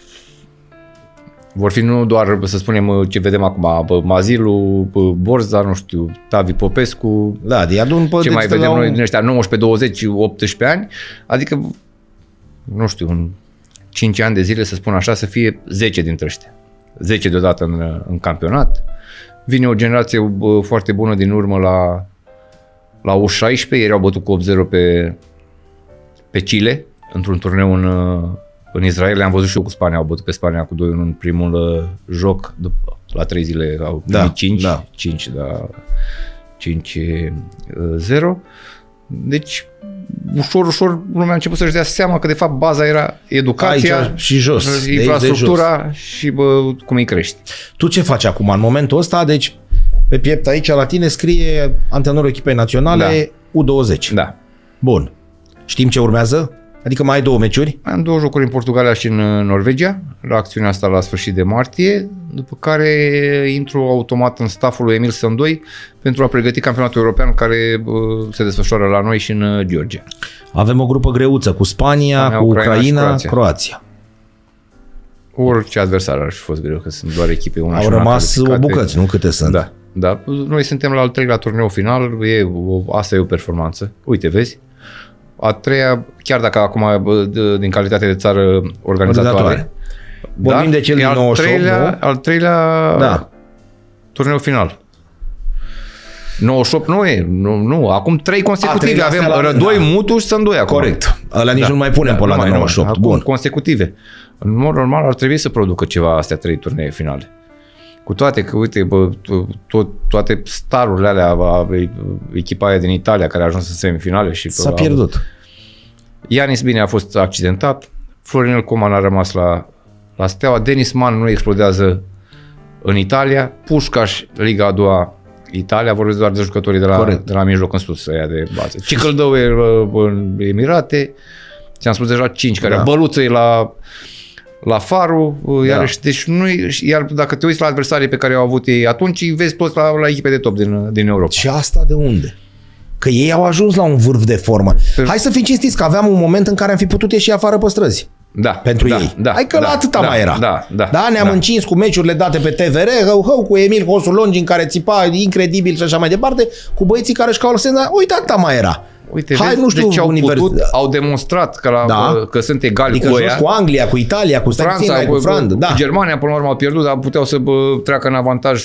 vor fi nu doar, să spunem, ce vedem acum, Mazilu, Borza, nu știu, Tavi Popescu, ce mai vedem noi din ăștia 19, 20, 18 ani, adică, nu știu, în 5 ani de zile, să spun așa, să fie 10 dintre ăștia. 10 deodată în campionat. Vine o generație foarte bună din urmă la U16, ieri au bătut cu 8-0 pe Chile, într-un turneu în Israel. Le-am văzut și eu cu Spania, au bătut pe Spania cu 2-1 în primul joc, la 3 zile au primit 5-0. Deci, ușor lumea a început să-și dea seama că de fapt baza era educația aici și jos, infrastructura și cum îi crești. Tu ce faci acum în momentul ăsta? Deci pe piept aici la tine scrie antrenorul echipei naționale U20. Da. Bun. Știm ce urmează? Adică mai ai 2 meciuri? Am 2 jocuri în Portugalia și în Norvegia, la acțiunea asta la sfârșit de martie, după care intru automat în stafful lui Emil Sândoi pentru a pregăti campionatul european care se desfășoară la noi și în Georgia. Avem o grupă greuță cu Spania, cu Ucraina, Croația. Orice adversar ar fi fost greu, că sunt doar echipe una. Au rămas o bucăți, nu câte sunt. Da, da. Noi suntem la al 3-lea turneu final, asta e o performanță. Uite, vezi? A treia, chiar dacă acum din calitate de țară organizatoare. Vorbim de cel din 98, al treilea turneu final. 98 nu e, nu, acum 3 consecutive avem Rădoi, Mutu și Sândoi acum. Corect, ăla nici nu mai punem pe ăla de 98. Bun. Consecutive. În mod normal ar trebui să producă ceva astea 3 turnee finale. Cu toate că, uite, toate starurile alea, echipa aia din Italia care a ajuns în semifinale și... S-a pierdut. Ianis, bine, a fost accidentat. Florinel Coman a rămas la Steaua. Denis Man nu explodează în Italia. Pușcaș, Liga a doua, Italia. Vorbesc doar de jucătorii de la mijloc în sus, aia de bază. Cicăldău în Emirate. Ți-am spus deja 5 care... Băluță e la Faru, iarăși, deci iar dacă te uiți la adversarii pe care au avut ei atunci, îi vezi toți la echipe de top din Europa. Și asta de unde? Că ei au ajuns la un vârf de formă. Hai să fim cinstiți că aveam un moment în care am fi putut ieși afară pe străzi. Da. Pentru ei. Hai că la atâta mai era. Da, ne-am încins cu meciurile date pe TVR, cu Emil Hosulongin care țipa incredibil și așa mai departe, cu băieții care își caut senza. Uite, atâta mai era. Uite, hai, nu știu, deci au demonstrat că sunt egali adică cu ăia. Cu Anglia, cu Italia, cu Franța, cu Franța. Da. Germania, până la urmă, au pierdut, dar puteau să treacă în avantaj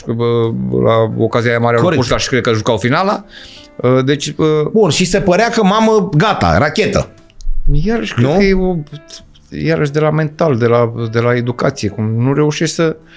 la ocazia aia mare a Pușca și cred că jucau finala. Deci, bun, și se părea că mamă, gata, rachetă. Iarăși, cred că e iarăși de la mental, de la educație, cum nu reușești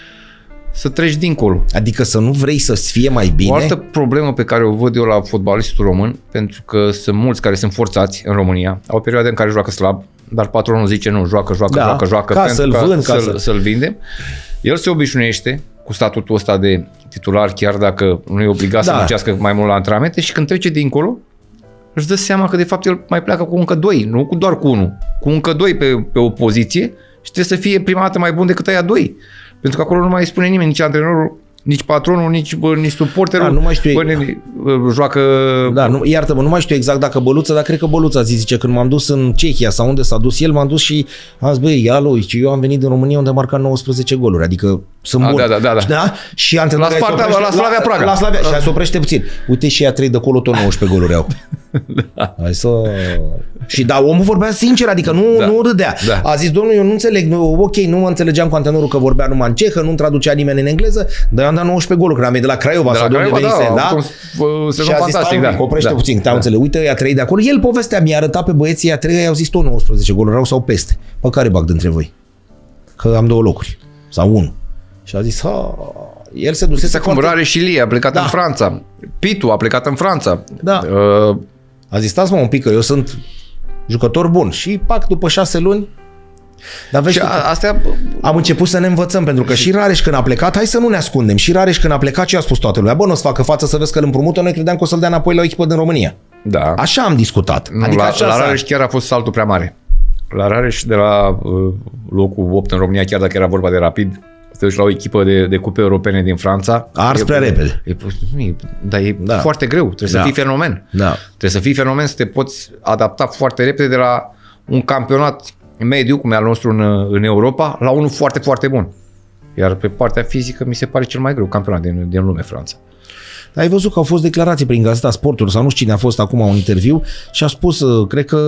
să treci dincolo. Adică să nu vrei să-ți fie mai bine? O altă problemă pe care o văd eu la fotbalistul român, pentru că sunt mulți care sunt forțați în România, au perioade în care joacă slab, dar patronul zice nu, joacă, ca să-l vindem. El se obișnuiește cu statutul ăsta de titular, chiar dacă nu e obligat să muncească mai mult la antrenamente, și când trece dincolo, își dă seama că de fapt el mai pleacă cu încă 2, nu doar cu 1, cu încă 2 pe o poziție și trebuie să fie prima dată mai bun decât aia 2. Pentru că acolo nu mai spune nimeni, nici antrenorul, nici patronul, nici suporterul. Nu mai știu. Joacă... Iartă-mă, nu mai știu exact dacă Băluță, dar cred că Băluța zice, când m-am dus în Cehia sau unde s-a dus el, m-am dus și am zis, băi, alo, eu am venit din România unde am marcat 19 goluri, adică sunt bun. Da? Și antrenorul la Sparta, la Slavia Praga. La Slavia, și se oprește puțin. Uite și ea 3 de acolo, tot 19 goluri au. Hai să... Și omul vorbea sincer, adică nu râdea. A zis, domnule, eu nu înțeleg, nu mă înțelegeam cu antrenorul că vorbea numai în cehă, nu-mi traducea nimeni în engleză, dar eu am dat 19 goluri, când am venit de la Craiova sau de unde venise, da? Și a zis, oprește puțin, te-am înțeles, uite, ăia 3 de acolo. El povestea, mi-a arătat pe băieții ăia 3, i-au zis tot 19 goluri, erau sau peste. Pe care bag dintre voi? Că am 2 locuri. Sau 1. Și a zis, el se dusese cum Rareș Ilie a plecat în Franța. Pitu a plecat în Franța. Da. A zis, stați-mă un pic, că eu sunt jucător bun. Și după 6 luni. Dar vezi, am început să ne învățăm, pentru că și Rareș când a plecat, hai să nu ne ascundem, și Rareș când a plecat, ce a spus toată lumea? Bă, nu-ți facă față să vezi că îl împrumută, noi credeam că o să-l dea înapoi la o echipă din România. Da. Așa am discutat. Adică la Rareș chiar a fost saltul prea mare. La Rareș, de la locul 8 în România, chiar dacă era vorba de Rapid, să duci la o echipă de cupe europene din Franța. Ars prea repede. E foarte greu. Trebuie să fii fenomen. Trebuie să fii fenomen, să te poți adapta foarte repede de la un campionat mediu, cum e al nostru în Europa, la unul foarte, foarte bun. Iar pe partea fizică mi se pare cel mai greu campionat din lume, Franța. Dar ai văzut că au fost declarații prin Gazeta Sportului sau nu știu cine a fost acum un interviu și a spus, cred că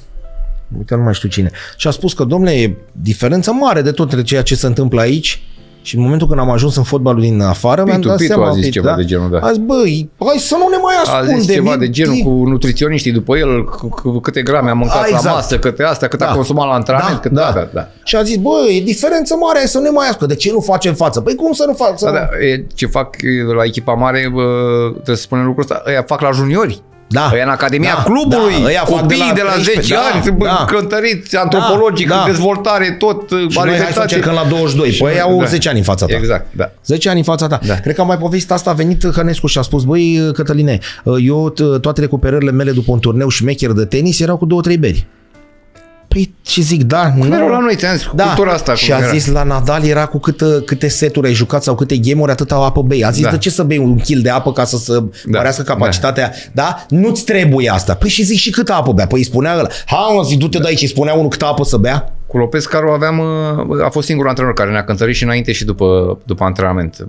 uite, nu mai știu cine. Și a spus că, domnule, e diferență mare de tot între ceea ce se întâmplă aici și în momentul când am ajuns în fotbalul din afară, mi-am dat seama. A zis ceva de genul, A zis, băi, hai să nu ne mai ascundem. A zis ceva de genul cu nutriționiștii după el, cu câte grame a mâncat la masă, câte astea, cât a consumat la antrenament. Și a zis, băi, e diferență mare, hai să nu ne mai ascundem. De ce nu facem față? Păi cum să nu facem? Ce fac la echipa mare, trebuie să spunem lucrul ăsta, ăia fac la juniori. Ăia în Academia Clubului, copiii de la 10 ani, cântăriți, antropologic, dezvoltare, tot, și noi hai să încercăm la 22, păi au 10 ani în fața ta. Exact, 10 ani în fața ta. Cred că am mai povestit asta, a venit Hănescu și a spus, băi, Cătăline, eu toate recuperările mele după un turneu șmecher de tenis erau cu 2-3 beri. Păi, și zic, cum erau la noi, ți-am zis, cultura asta. Și a zis, la Nadal era cu câte seturi ai jucat sau câte game-uri, atâta apă bei. A zis, de ce să bei un kil de apă ca să mărească capacitatea? Nu-ți trebuie asta. Păi și zic, și câtă apă bea? Păi îi spunea ăla, zic, du-te de aici, îi spunea unul câtă apă să bea. Cu Lopez Caro a fost singurul antrenor care ne-a cântărit și înainte și după antrenament.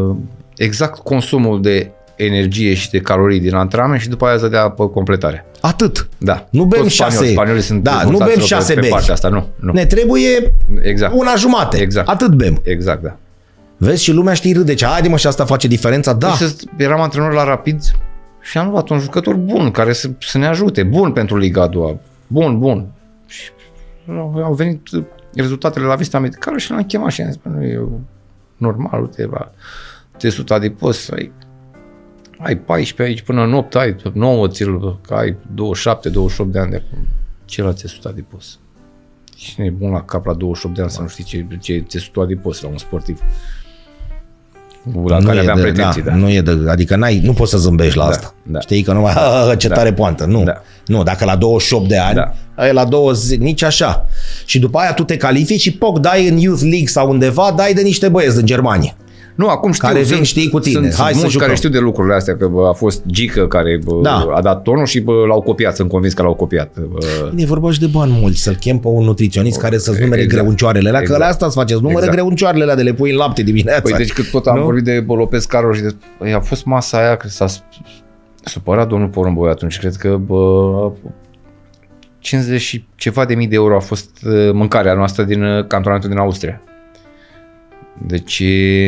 Exact consumul de energie și de calorii din antrenament și după aia să dea completarea. Atât. Da. Nu bem 6. Spaniolii sunt nu bem 6 beri. Partea asta, nu. Ne trebuie una jumate. Exact. Atât bem. Exact, da. Vezi, și lumea știe râde. Haide mă, și asta face diferența. Da. Deci, eram antrenor la Rapid și am luat un jucător bun care să ne ajute. Bun pentru Liga a doua. Bun. Și au venit rezultatele la vizita medicală și l-am chemat și am zis, nu e normal, uite, testul adipos, ai 14 aici până în 8, ai 9, ai 27-28 de ani de acum. Ce la țesut adipos? Cine e bun la cap la 28 de ani să nu știi ce e țesut adipos la un sportiv? la care aveam pretenții. Da. Nu e adică nu poți să zâmbești la asta. Da. Știi că numai ce tare poantă. Nu. Da. Nu, dacă la 28 de ani, e la 20, nici așa. Și după aia tu te califici și dai în Youth League sau undeva, dai de niște băieți în Germania. Nu, acum știu, care vin, știi, cu tine. Sunt mulți care știu de lucrurile astea, că a fost Gică care a dat tonul și l-au copiat, sunt convins că l-au copiat. E vorba și de bani mulți, să-l chem pe un nutriționist care să-ți numere greuncioarele alea, că la asta îți faceți, numere greuncioarele alea de le pui în lapte dimineața. Păi deci cât tot am vorbit de Lopez Caro și a fost masa aia, că s-a supărat domnul Porumboi atunci, cred că 50 și ceva de mii de euro a fost mâncarea noastră din cantonatul din Austria. Deci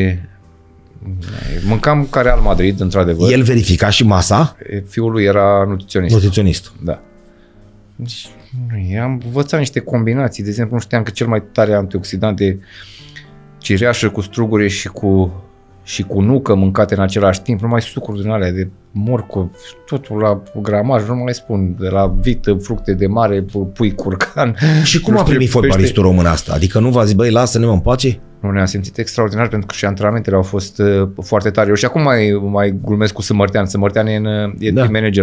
mâncam ca Real Madrid, într-adevăr. El verifica și masa? Fiul lui era nutriționist. Nutriționist. Da. Deci, am învățat niște combinații. De exemplu, nu știam că cel mai tare antioxidant e cireașă cu strugure și cu nucă mâncate în același timp, numai sucuri din alea de morcov, totul la gramaj, nu mai spun, de la vită, fructe de mare, pui curcan. Și cum a primit fotbalistul român asta? Adică nu v-a zis, băi, lasă-ne în pace? Nu, ne-am simțit extraordinar pentru că și antrenamentele au fost foarte tare. Eu și acum mai glumesc cu Sâmărtean. Sâmărtean e team manager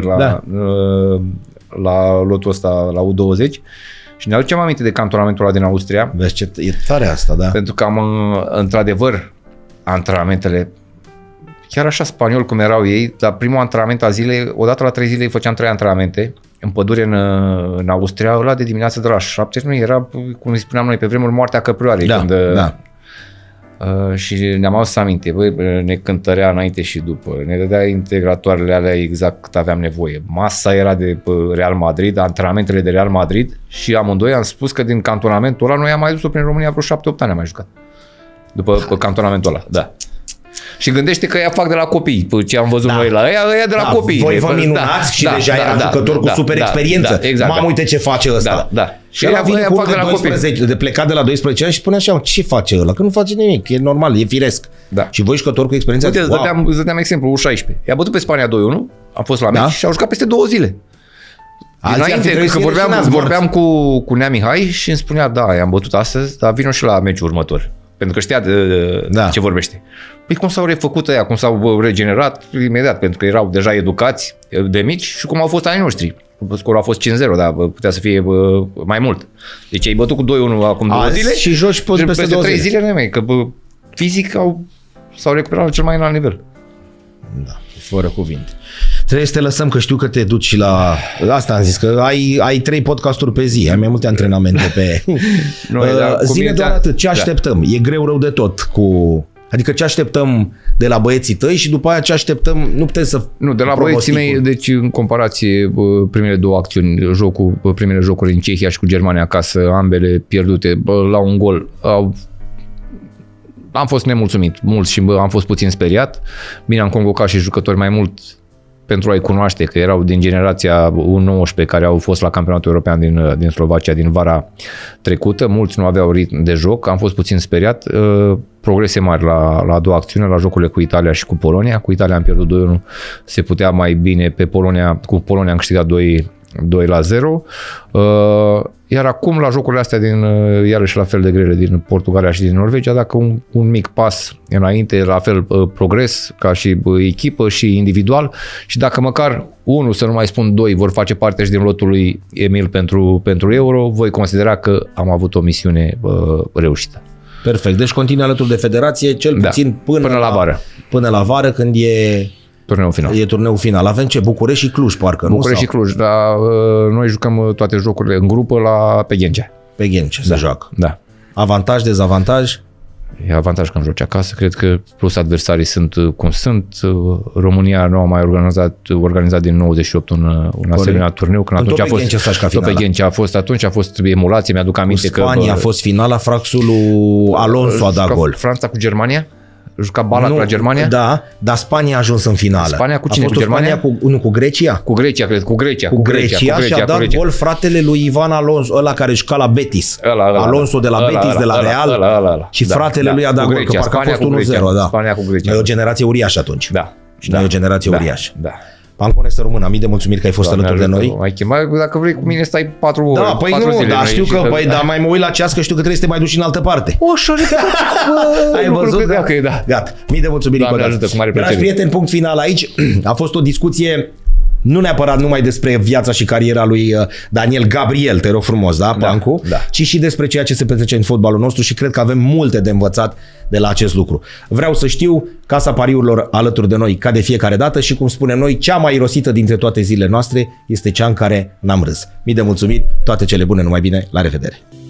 la lotul ăsta, la U20. Și ne aducem aminte de cantonamentul ăla din Austria. Vezi ce e tare asta, da. Pentru că am, într-adevăr, antrenamentele, chiar așa spaniol cum erau ei, la primul antrenament a zilei, odată la 3 zile făceam 3 antrenamente în pădure în Austria, ăla de dimineață de la 7, nu era, cum îi spuneam noi pe vremuri, moartea căprioarei. Da, da. Și ne-am adus aminte, băi, ne cântărea înainte și după, ne dădea integratoarele alea exact cât aveam nevoie. Masa era de Real Madrid, antrenamentele de Real Madrid și amândoi am spus că din cantonamentul ăla noi am mai dus-o prin România vreo 7-8 ani am mai jucat. După cantonamentul ăla, da. Și gândește că ea fac de la copii, ce am văzut noi la ea de la copii. Voi vă minunați și deja era jucător cu super experiență. Exact, mamă, uite ce face ăsta. Da. Și ea vine cu de la 12, de plecat de la 12 ani și spune așa, ce face ăla? Că nu face nimic, e normal, e firesc. Da. Și voi jucători cu experiență. Uite, îți dădeam exemplu, U16. I-a bătut pe Spania 2-1, am fost la meci și au jucat peste 2 zile. Înainte, că vorbeam cu Nea Mihai și îmi spunea, da, i-am bătut astăzi, dar vino și la meciul următor. Pentru că știa ce vorbește. Păi cum s-au refăcut ăia, cum s-au regenerat imediat, pentru că erau deja educați de mici și cum au fost anii noștri. Scorul a fost 5-0, dar putea să fie mai mult. Deci ai bătut cu 2-1 acum 2 zile și joci peste 3 zile, că fizic s-au recuperat la cel mai înalt nivel. Da, fără cuvinte. Trebuie să te lăsăm, că știu că te duci la... Asta am zis, că ai 3 podcasturi pe zi, ai mai multe antrenamente pe... Zine doar atât, ce așteptăm? E greu rău de tot cu... Adică ce așteptăm de la băieții tăi și după aia ce așteptăm... Nu putem să... Nu, de la băieții mei, deci în comparație, primele 2 acțiuni, primele jocuri în Cehia și cu Germania acasă, ambele pierdute la un gol, am fost nemulțumit mult și am fost puțin speriat. Bine, am convocat și jucători mai mult pentru a-i cunoaște, că erau din generația U19 care au fost la campionatul european din Slovacia din vara trecută. Mulți nu aveau ritm de joc, am fost puțin speriat. Progrese mari la a doua acțiune, la jocurile cu Italia și cu Polonia. Cu Italia am pierdut 2-1, se putea mai bine cu Polonia am câștigat 2-0. Iar acum la jocurile astea iarăși la fel de grele din Portugalia și din Norvegia, dacă un mic pas înainte, la fel progres ca și echipă și individual și dacă măcar unul, să nu mai spun 2, vor face parte și din lotul lui Emil pentru Euro, voi considera că am avut o misiune reușită. Perfect. Deci continui alături de federație cel puțin până la vară. Până la vară, când e turneul final. E turneul final. Avem ce? București și Cluj, parcă, București și Cluj, dar noi jucăm toate jocurile în grupă pe Ghencea. Pe Ghencea se joacă. Da. Avantaj, dezavantaj? E avantaj când joci acasă, cred că plus adversarii sunt cum sunt. România nu a mai organizat din 98 un asemenea turneu, când atunci a fost atunci a fost emulație, mi-aduc aminte că Spania a fost finala, Fraxul lui Alonso a dat gol. Franța cu Germania? Juca Balat la Germania? Da, dar Spania a ajuns în finală. Spania cu cine? Cu Germania? Cu Grecia? Cu Grecia, cred. Cu Grecia și a dat gol fratele lui Ivan Alonso, ăla care juca la Betis. Alonso de la Betis, de la Real. Și fratele lui a dat gol, că parcă a fost 1-0. Spania cu Grecia. E o generație uriașă atunci. Da. Și e o generație uriașă. Da. Pancone să rămână. Mii de mulțumiri că ai fost alături de noi. Ai chemat, dacă vrei cu mine stai 4 ore. Da, păi 4 nu, zile, dar știu că, dar mai mă uit la ceas că știu că trebuie să te mai duci în altă parte. Ai văzut? Da. Gata. Mii de mulțumiri. Doamne ajută, cu mare plăcere. Dragi prieteni, punct final aici. A fost o discuție nu neapărat numai despre viața și cariera lui Daniel Gabriel, te rog frumos, da, Pancu? Da. Ci și despre ceea ce se petrece în fotbalul nostru și cred că avem multe de învățat de la acest lucru. Vreau să știu, Casa Pariurilor alături de noi ca de fiecare dată și cum spunem noi, cea mai irosită dintre toate zilele noastre este cea în care n-am râs. Mii de mulțumiri, toate cele bune, numai bine, la revedere!